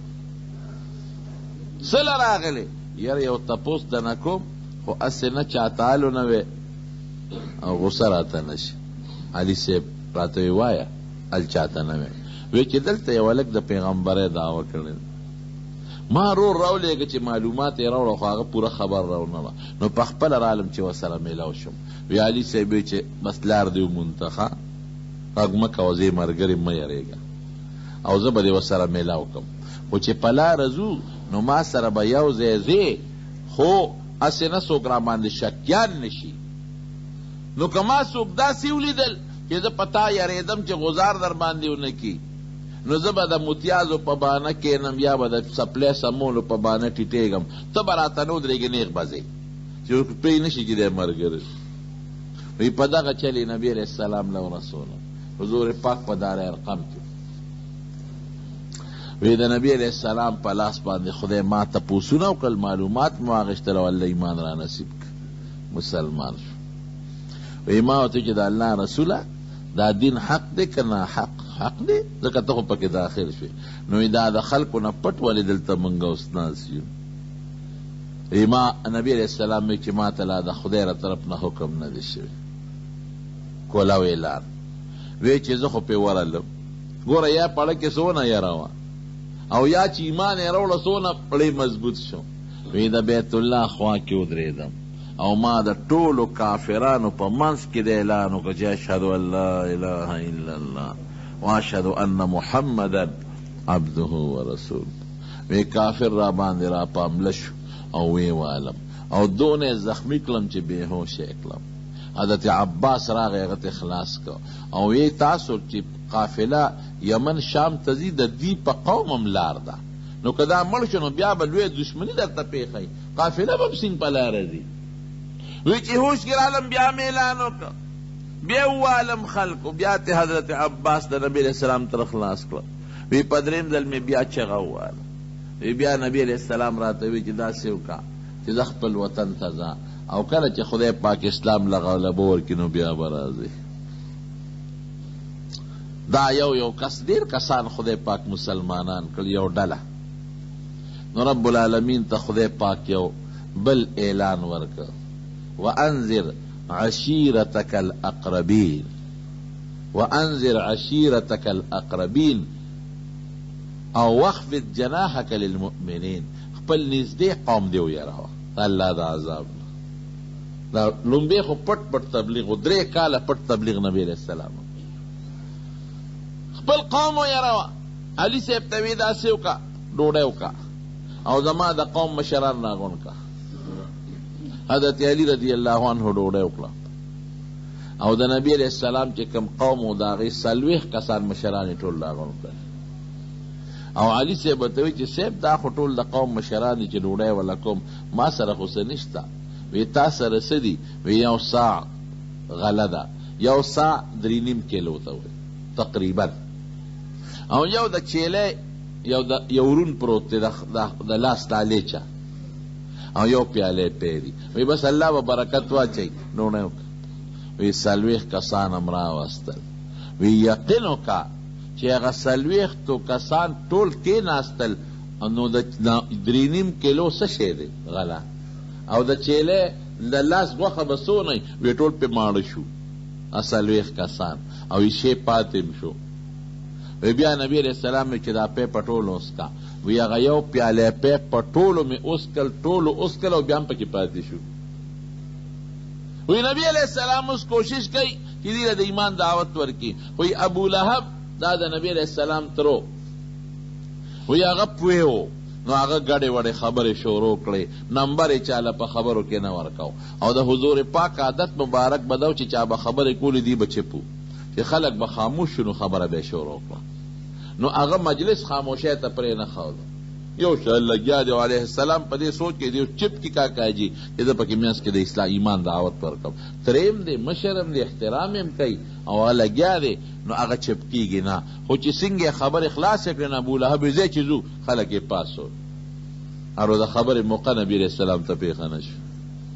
څه له راغلې یاره یو تپوس دنه کوم خو هسې نه چاته نه وی او غصه راته نه شي علي صاحب راته وی وایه ال چاته نه وی وی چې دلته یو هلک د پیغمبرۍ دعوه کړې ما رور راولېږه چې معلومات یې راوړه خو هغه پوره خبر راونه نو په خپله رالم چې ورسره میلاو شم وی علي صاحب وی چې بس لار دې ومونته ښه غږ مه کوه زه یې ملګرې مه یېرېږه او زه به دې ورسره میلاو کړم خو چې په لاره ځو نو ما سره به یو ځای ځې خو هسې نه څوک را باندې شکیان نه شي نو که ما څوک داسې ولیدل چې زه په تا یېرېدم چې غزار در باندې ونه کي نو زه به د متیازو په بانه کښېنم یا به د څپلی سمولو په بانه ټیټېږم ته به راته نه ودرېږې نیغ به ځې چې پوه نه شي چې دی ملګری وی په دغه چل نبی علیه السلام له ورسولم حضور پاک په دار ارقم کې وی د نبی علیه السلام په لاس باندې خدای ما تپوسونه وکړل معلومات مو واخېستل او الله ایمان را نصیب کړ مسلمان شو وی ما ورته چې د الله رسوله دا دین حق دی که نه حق حق دی ځکه ته خو پکې داخل شوې نو دا د خلکو نه پټ ولې دلته موږ اوس ناست یو وی ما نبی علیه السلام وی چې ما ته لا د خدای را طرف نه حکم نه دی شوی کولا وی لار وی چې زه خو پې ورلم ګوره یا پړه کې څونه یاره او یا چې ایمان یې راوړه څونه پړی مضبوط شو وی د بیت الله خوا کې ودرېدم او ما د ټولو کافرانو په منځ کې د اعلان وکړه چې اشهد ان لا اله الا الله واشهد ان محمدا عبده ورسوله وی کافر را باندې را پامله شو او وی والم او دونه زخمی کړم چې بېهوشه کړم حضرت عباس راغی هغه ته خلاص کړ او وی تاسو چې قافله یمن شام ته ځي د دوی په قوم هم لار ده نو که دا مړ شو نو بیا به لویه دشمني درته پېښوي قافله به هم سیند په لاره ځي وی چې هوش کې رالم بیا مې اعلان وکړه بیا ووالم خلکو بیا ته حضرت عباس د نبي علیه السلام تر خلاص کړه وی په درېیم ځل مې بیا چغه وواله وی بیا نبي علیه السلام راته وی چې داسې وکړه چې زه خپل وطن ته ځه او کله چې خدای پاک اسلام له غلبه ورکړي نو بیا به راځي دا یو یو کس ډېر کسان خدای پاک مسلمانان کړل یو ډله نو رب العالمین ته خدای پاک یو بل اعلان ورکړ وانذر عشیرتک الاقربین وانذر عشیرتک الاقربین او واخفض جناحک للمؤمنین خپل نږدې قوم دې ویروه الله د عذاب دا لومبې خو پټ پټ تبلیغ و درې کاله پټ تبلیغ نبی علیه السلام خپل قوم ویروه علي صاحب ته وی داسې وکړه ډوډۍ وکړه او زما د قوم مشران راغونډ کړه حضرت علی رضی الله عنه ډوډۍ وکړه او د نبی علیه السلام چې کوم قوم و د هغې څلوېښت کسان مشران یې ټول راغونډ کړل او علي صاحب ورته وایي چې صاحب دا خو ټول د قوم مشران دي چې ډوډۍ وله کوم ما سره خو څه نشته وی تا سره څه دي؟ وی یو ساع غله ده، یو ساع درې نیم کیلو ته وایي تقریبا، او یو د چیلې یو د یو رون پروت دی د لاس دا لیچه، او یو پیاله پیری. وی بس الله به برکت واچي. نو نه وی څلوېښت کسان هم راوستل. وی یقین وکړه چې هغه څلوېښتو کسان ټول کېناستل، نو د درې نیم کیلو څه شی دی؟ غله. او د چیلې د لاس غوښه به څونه وی ټول پې ماړه شو څلوېښت کسان، او یې شی پاتې شو. وی بیا نبی علیہ السلام چې دا پی په ټولو وسکه، وی هغه یو پیاله پی په ټولو مې وسکل، ټولو وسکل او بیا هم پکې پاتې شو. وی نبی علیہ السلام اوس کوشش کوي چې دې د ایمان دعوت ورکړي. وی ابو لهب دا د نبی علیہ السلام ترو، وی هغه پوه و، نو هغه ګډې وډې خبرې شروع کړې، نمبر یې چاله په خبرو کې نه ورکاو. او د حضور پاک عادت مبارک بدو چې چا به خبرې کولې دی به چپو، چې خلک به خاموش شو نو خبره به شروع کړه. نو هغه مجلس خاموشۍ ته پرې نه ښوده. یو شل لګیا دی علیه السلام په دې سوچ کې دی چپ کی کاکاجي چې زه پکې منځ کې د اسلام ایمان دعوت ورکړم. تریم دی، مشرم دی، احترام هم کوي، او هغه لګیا دی، نو هغه چپ کېږي نه. خو چې څنګه خبرې خلاصې کړې نه ابولهب یې ځای چې ځو خلک یې پاسول. هرو د خبرې موقع نبي علیه السلام ته پېښه نه شو.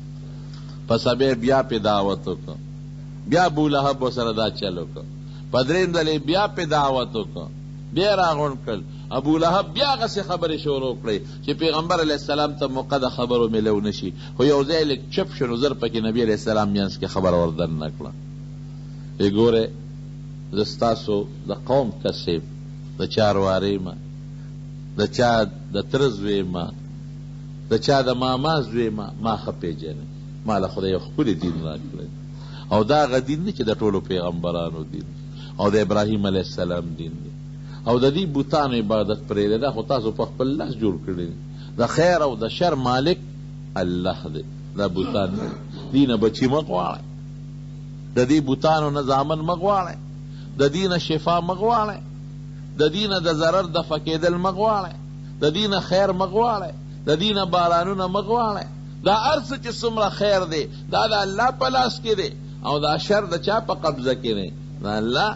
پس بیا بیا پې دعوت وکړه، بیا ابولهب ورسره دا چل وکړه. په درېیم ځل یې بیا پې دعوت وکړه، بیا راغونډ کړل. ابولهب بیا هغسې خبرې شروع کړې چې پیغمبر علیه السلام ته موقع د خبرو میلو نه شي. خو یو ځای لږ چپ شو، نو زر پکې نبي علیه السلام منځ کې خبره وردن نه کړه. ای ګورې زه ستاسو د قوم کس یم، د چا روارۍ یم، د چا د تره زوی یم، د چا د ماما زوی یم، ما ښه پېژنې. ما له خدای یو ښکلی دین راکړی، او دا هغه دین دی چې د ټولو پیغمبرانو دین دی، او د ابراهیم علیه السلام دین دی. او د دې بوتانو عبادت پرېږدی، دا خو تاسو په خپل لاس جوړ کړي دي. د خیر او د شر مالک الله دی، دا بوتان دی. دې نه بچي مه غواړئ، د دې بوتانو نه زامن مه غواړئ، د دې نه شفا مه غواړئ، د دې نه د ضرر دفع کېدل مه غواړئ، د دې نه خیر مه غواړئ، د دې نه بارانونه مه غواړئ. دا هر څه چې څومره خیر دی دا د الله په لاس کې دی، او دا شر د چا په قبضه کې دی؟ د الله.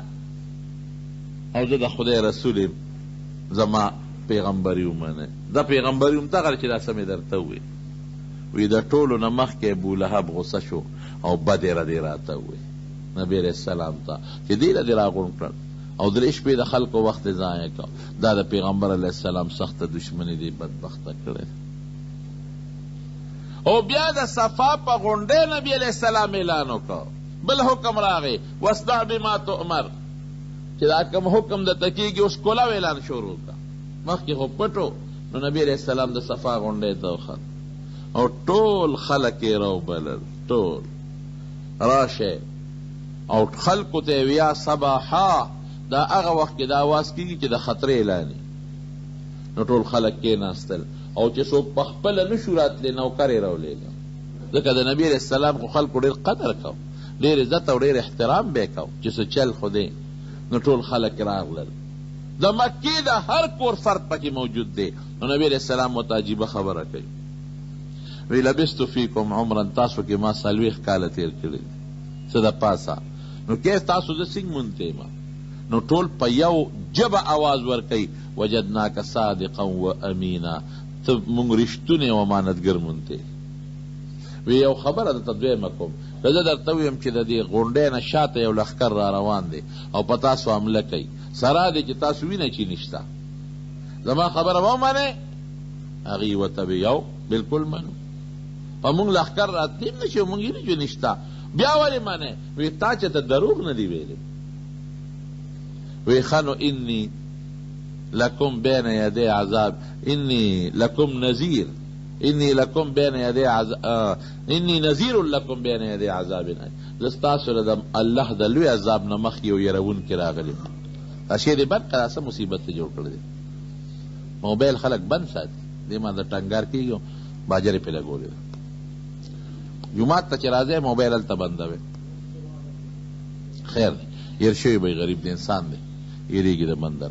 او زه د خدای رسول یم، زما پیغمبري ومنئ. دا پیغمبري هم دغه چې دا څه مې درته وویل. وی د ټولو نه مخکې ابولهب غصه شو او بد یې ردې راته وویل نبي علیه السلام ته چې دې له دې راغونډ کړل، او درې شپې د خلکو وخت یې ضایع کړ. دا د پیغمبر علیه السلام سخته دشمني دی بدبخته کړی. او بیا د صفا په غونډې نبي علیه السلام اعلان وکړ، بل حکم راغی واصدع بما تؤمر، چې دا کوم حکم درته کېږي اوس کولاو اعلان شروع کړه. مخکې خو پټو. نو نبي علیه السلام د صفا غونډې ته وخت، او ټول خلک یې راوبلل، ټول راشه، او خلکو ته ویا صباحا، دا هغه وخت کې دا آواز کېږي چې د خطرې اعلاني. نو ټول خلک کېناستل، او چې څوک په خپله نشو راتلی نوکر یې راولېږه، ځکه د نبي علیه السلام خو خلکو ډېر قدر کو، ډېر عزت او ډېر احترام به یې کو چې څه چل خو دی. نو ټول خلک راغلل، د مکې د هر کور فرد پکې موجود دی. نو نبی علیه السلام ورته عجیبه خبره کوي، وی لبستو فیکم عمرا، تاسو کې ما څلوېښت کاله تېر کړي څه د پاسه، نو کیف تاسو زه څنګه مونته یم؟ نو ټول په یو ژبه آواز ورکوي وجدناک صادقا و امینا، ته مونږ رښتونی او امانتګر مونته. وی یو خبره درته دویمه کوم، که زه درته ویم چې د دې غونډۍ نه شاته یو لښکر را روان دی او په تاسو حمله کوي، سره دی چې تاسو وینئ چې نشته، زما خبره به ومنئ؟ هغې ورته وی یو بلکل منو، په مونږ لښکر راتلی هم نه شي، مونږ وینو چې نشته، بیا ولې منئ؟ وی تا چې ته دروغ نه دی ویلی. وی ښه نو انی لکم بین یدی عذاب، انی لکم نذیر، انی لکم بین یدی عذاب، انی نذیر لکم بین یدی عذاب، زه ستاسو له د الله د لوی عذاب نه مخکې یو یروونکی راغلی. دا شی دې بند کړه، څه مصیبت ته جوړ کړی دی. موبایل خلک بند ساتي، دې ما د ټنګار کېږي باجرې پې لګولې ده. جومات ته چې راځئ موبایل هلته بندوئ. خیر دی، هېر شوی به غریب دی، انسان دی، هېرېږي د بندره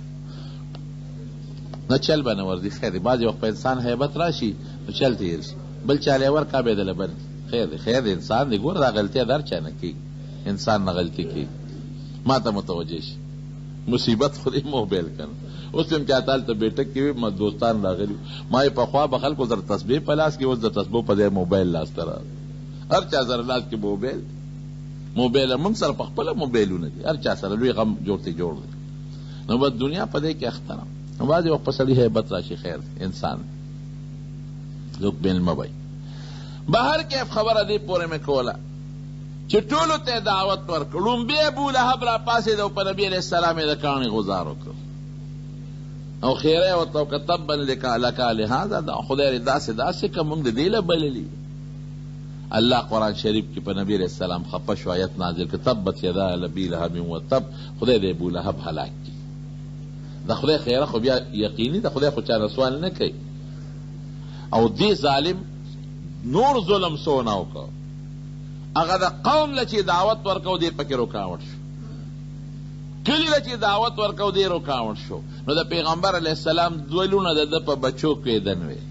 نه چل به نه ورځي. خیر دی، بعضې وخت په انسان حیبت راشي نو چل ته هېر شي. بل چاله ورکا به دله بند خیر دی خیر دی انسان دی ګوره دا غلطي در چا نه کوي انسان نه غلطي کوي ما ته متوجه شي مصیبت خو دې موبایل کنه اوس هم چاته هلته بیټک کې وي ما دوستان راغلي ما یې پخوا به خلکو سره تسبیح په لاس کې اوس د تسبیح په ځای موبایل لاس ته راغلی هر چا سره لاس کې موبایل موبایل موږ سره په خپله موبایلونه دي هر چا سره لوی غم جوړ ته جوړ دی نو بس دنیا په دې کې اخته نو بعضې وخت په سړي هیبت راشي خیر انسان څوک میلمه وی بهر کیف خبره دې پورې مې کوله چې ټولو ته دعوت ورکړ لومبی ابولهب را پاسېد او په نبي علیه السلام یې د کاڼي غزار وکړ او خیره یې ورته وکړه تبا لکه لهذا دا خدای دې داسې داسې که موږ د دې له بللي الله قرآن شریف کې په نبی علیه السلام خفه شو آیت نازل کړ تبت یدا ابي لهب وتب خدای دې ابولهب هلاک کړي د خدای خیره خو بیا یقیني د خدای خو چا سوال نه کوي او دې ظالم نور ظلم سونه وکړ هغه د قوم له چې دعوت ورکو دې پکې رکاوټ شو کلي له چې دعوت ورکو دې رکاوټ شو نو د پیغمبر علیه السلام دوه لونه د ده په بچو کې دنوې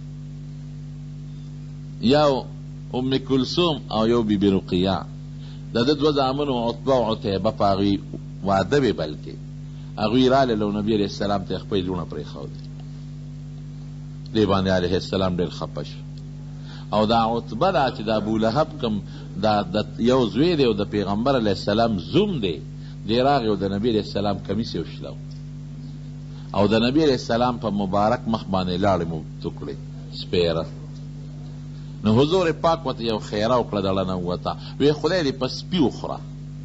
یو ام کلثوم او یو بیبي رقیه د ده دوه زامنو عتبه او عتیبه په هغوی واده وې بلکې هغوی راله له نبي علیه السلام ته خپل لونه پرېښودې دې باندې علیه السلام ډېر خفه شو او دا عتبه دا چې د ابولهب کوم دا د یو زوی دی او د پیغمبر علیه السلام زوم دی دی راغی او د نبي علیه السلام کمیس یې وشلو او د نبي علیه السلام په مبارک مخ باندې لاړې مو تو کړې سپیره نو حضور پاک ورته یو خیره وکړه دړه نه ووته وی خدای دې په سپي وخوره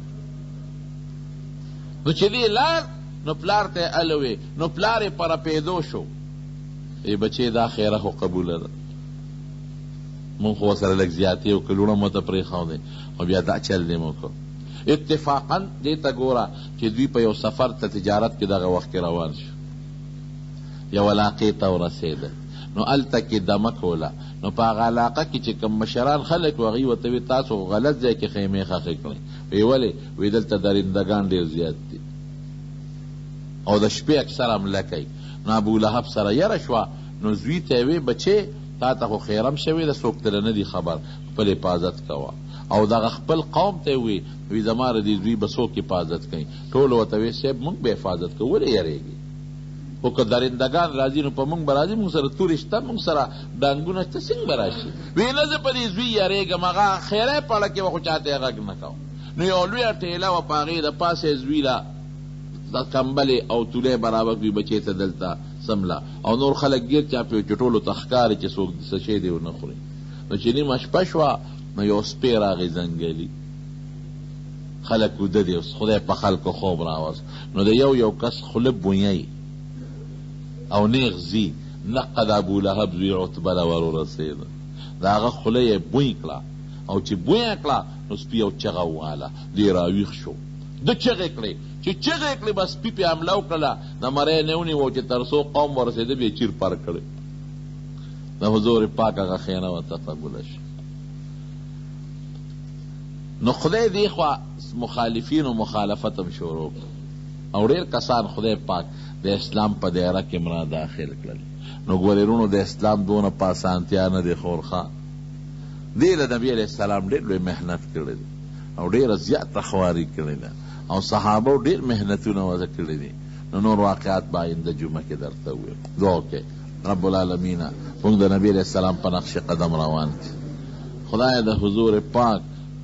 نو چې دې لاړ نو پلار ته یې الوې نو پلار یې په رپېدو شو ای بچې دا خیره خو قبوله ده مونږ خو ورسره لږ زیاتې وکړې لوڼه مو ته پرېښودې او بیا دا چل دې مو وکړو اتفاقا دې ته ګوره چې دوی په یو سفر ته تجارت کې دغه وخت کې روان شو یو علاقې ته ورسېده نو هلته کې دمه کوله نو په هغه علاقه کې چې کوم مشران خلک و هغوی ورته وي تاسو غلط ځای کې خیمې ښخې کړئ وی ولې وی دلته درندګان ډېر زیات دي او د شپې اکثر حمله کوي نو ابولهب سره یره شوه نو زوی ته یې وی بچې تا ته خو خیرم شوی د څوک ترې نه دي خبر خپل حفاظت کوه او دغه خپل قوم ته وی وی زما د دې زوی به څوک حفاظت کوي ټول ورته وی صاحب موږ به حفاظت کوو ولې یریږي خو که درندګان راځي نو په موږ به راځي موږ سره تورې شته موږ سره ډانګونه شته څنګه به راشي وی نه زه په دې زوی یریږم هغه خیری پړه کې به خو چاته یې غږ نه کوم نو یو لویه ټېله وه په هغې د پاسه یې زوی له د کمبلې او تولې برابر وي بچې ته دلته سمله او نور خلک ګیر چاپې چې ټولو ته ښکاري چې څوک څه شی دی ونه خوري نو چې نیمه شپه شوه نو یو سپی راغی ځنګلي خلک وده دي خدای په خلکو خوب راوست نو د یو یو کس خوله بویی او نیغ ځي نقه د ابولهب زوی عتبه له ور ورسېده د هغه خوله یې بوی کړه او چې بوی یې کړه نو سپي یو چغه وواله دی راویښ شو ده چغې کړې چې چغې کړې بس سپي پې حمله وکړله د مری نه ونیو چې تر څو قوم ورسېده بیا چیر پر کړې د حضور پاک هغه خیانه ورته قبوله شي نو خدای دې خوا مخالفین و مخالفت هم شروع کړ او ډېر کسان خدای پاک د اسلام په دایره کې مرا داخل کړل نو ګورې وروڼو د اسلام دونه په اسانتیا نه دی خورخوا دې له نبي علیه السلام ډېر لوی محنت کړی دی او ډېره زیاته خواري کړې ده او صحابو ډېر محنتونه ورته کړي دي نو نور واقعات به آینده جمعه کې درته وویم دعا وکړئ رب العالمین موږ د نبي علیه السلام په نقش قدم روان کړي خدای د حضور پاک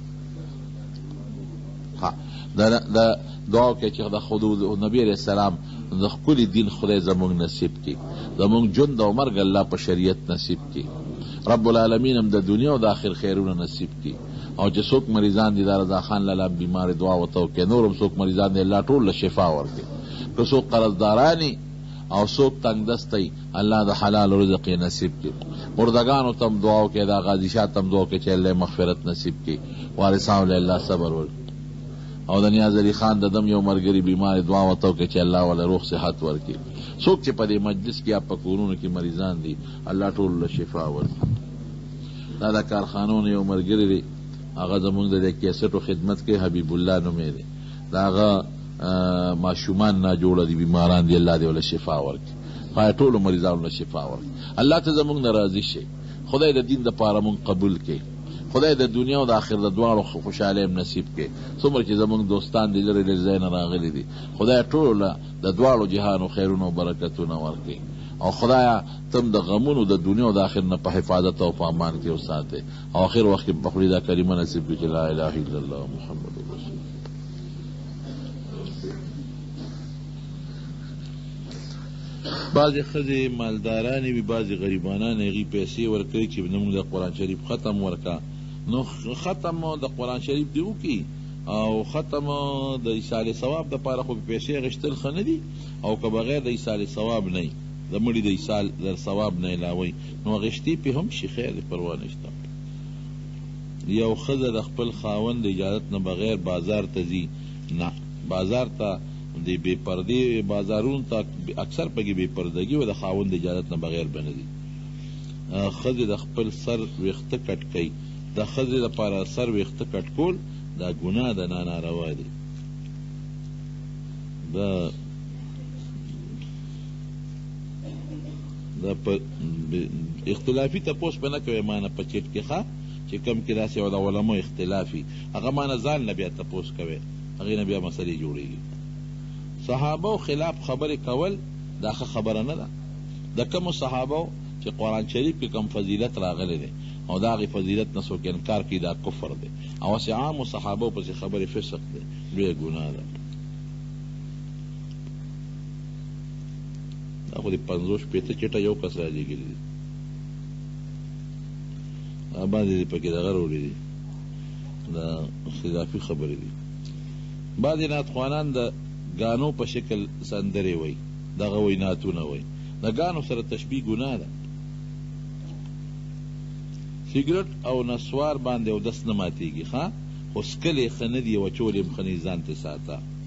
د دعا وکړئ چې د حضور نبي علیه السلام د ښکلي دین خدای زموږ نصیب کړي زموږ ژوند او مرګ الله په شریعت نصیب کړي رب العالمین هم د دنیا او د آخر خیرونه نصیب کړي او چې څوک مریضان دي دا رضا خان لاله بیمار دعا ورته وکړي نور هم څوک مریضان دي الله ټول له شفا ورکړي که څوک قرضداراني او څوک تنګ دستی الله د حلال رزق یې نصیب کړي مردگانو ته هم دعا وکړي دا غازي شاه ته هم دعا وکړي چې الله مغفرت نصیب کړي وارثانو له الله صبر ورکړي او د نیاز علي خان د دم یو ملګري بیمار دعا ورته وکړي چې الله وله روغ صحت ورکړي څوک چې په دې مجلس کې یا په کورونو کې مریضان دي الله ټول له شفا ورکړي دا د کارخانو یو ملګری دی هغه زمونږ د دې کیسټو خدمت کې حبیب الله نومې دی د هغه ماشومان ناجوړه دي بیماران دي الله دې ورله شفا ورکړي خدای ټولو مریضانو له شفا ورکړي الله ته زمونږ نه راضي شي خدای د دین دپاره مونږ قبول کړي، خدای د دنیا او د آخرت د دواړو خوشحالۍ نصیب کړي. څومره چې زمونږ دوستان دي لرې لرې ځای نه راغلي دي، خدای ټولو له د دواړو جهانو خیرونه او برکتونه ورکړي، او خدایا تم د غمونو د دنیا او د آخرت نه په حفاظت او په امان کې وساتې، او آخر وخت کې په خولې دا کلمه نصیب کړي چې لا اله الا الله محمد رسول الله. بعضې ښځې مالدارانې وي، بعضې غریبانان هغې پیسې ورکوي چې زموږ د قرآن شریف ختم ورکا. نو ختم د قرآن شریف دې وکړي او ختم د ایصال ثواب دپاره خو پیسې اخیستل ښه نه دي، او که بغیر د ایصال ثواب نه وي، د مړي د ایصال د ثواب نه علاوه نو اخیستې پې هم شي، خیر دې پروا نشته. یو ښځه د خپل خاوند د اجازت نه بغیر بازار ته ځي، نه بازار ته د بې پردې بازارونو ته اکثر پکې بې پردګي و د خاوند د اجازت نه بغیر به نه ځي. ښځې د خپل سر ویښته کټ کوي، د ښځې دپاره سر ویښته کټ کول دا ګناه ده، نه ناروا دی. دا دا په اختلافي تپوس به نه کوې ما نه په چټ کې ښه چې کم کې داسې او د علماو اختلافي هغه ما نه ځان نه بیا تپوس کوې، هغې نه بیا مسلې جوړېږي. صحابو خلاف خبرې کول دا ښه خبره نه ده. د کومو صحابو چې قرآن شریف کې کم فضیلت راغلی دی او د هغې فضیلت نه څوک انکار کوي دا کفر دی، او هسې عامو صحابو پسې خبرې فسق دی، لویه ګناه ده. دا خو د پنځوس شپېته چټه یو کس رالیږلي دي، باندې دې پکې دغه راوړي دي، دا خلافي خبرې دي. بعضې نعتخوانان د ګانو په شکل سندرې وایي، دغه وایي نعتونه وایي، د ګانو سره تشبیه ګناه ده. سیګرټ او نسوار باندې اودس نه ماتېږي ښه، خو څکل یې ښه نه دي، وچول یې هم ښه نه دي، ځان ترې ساته.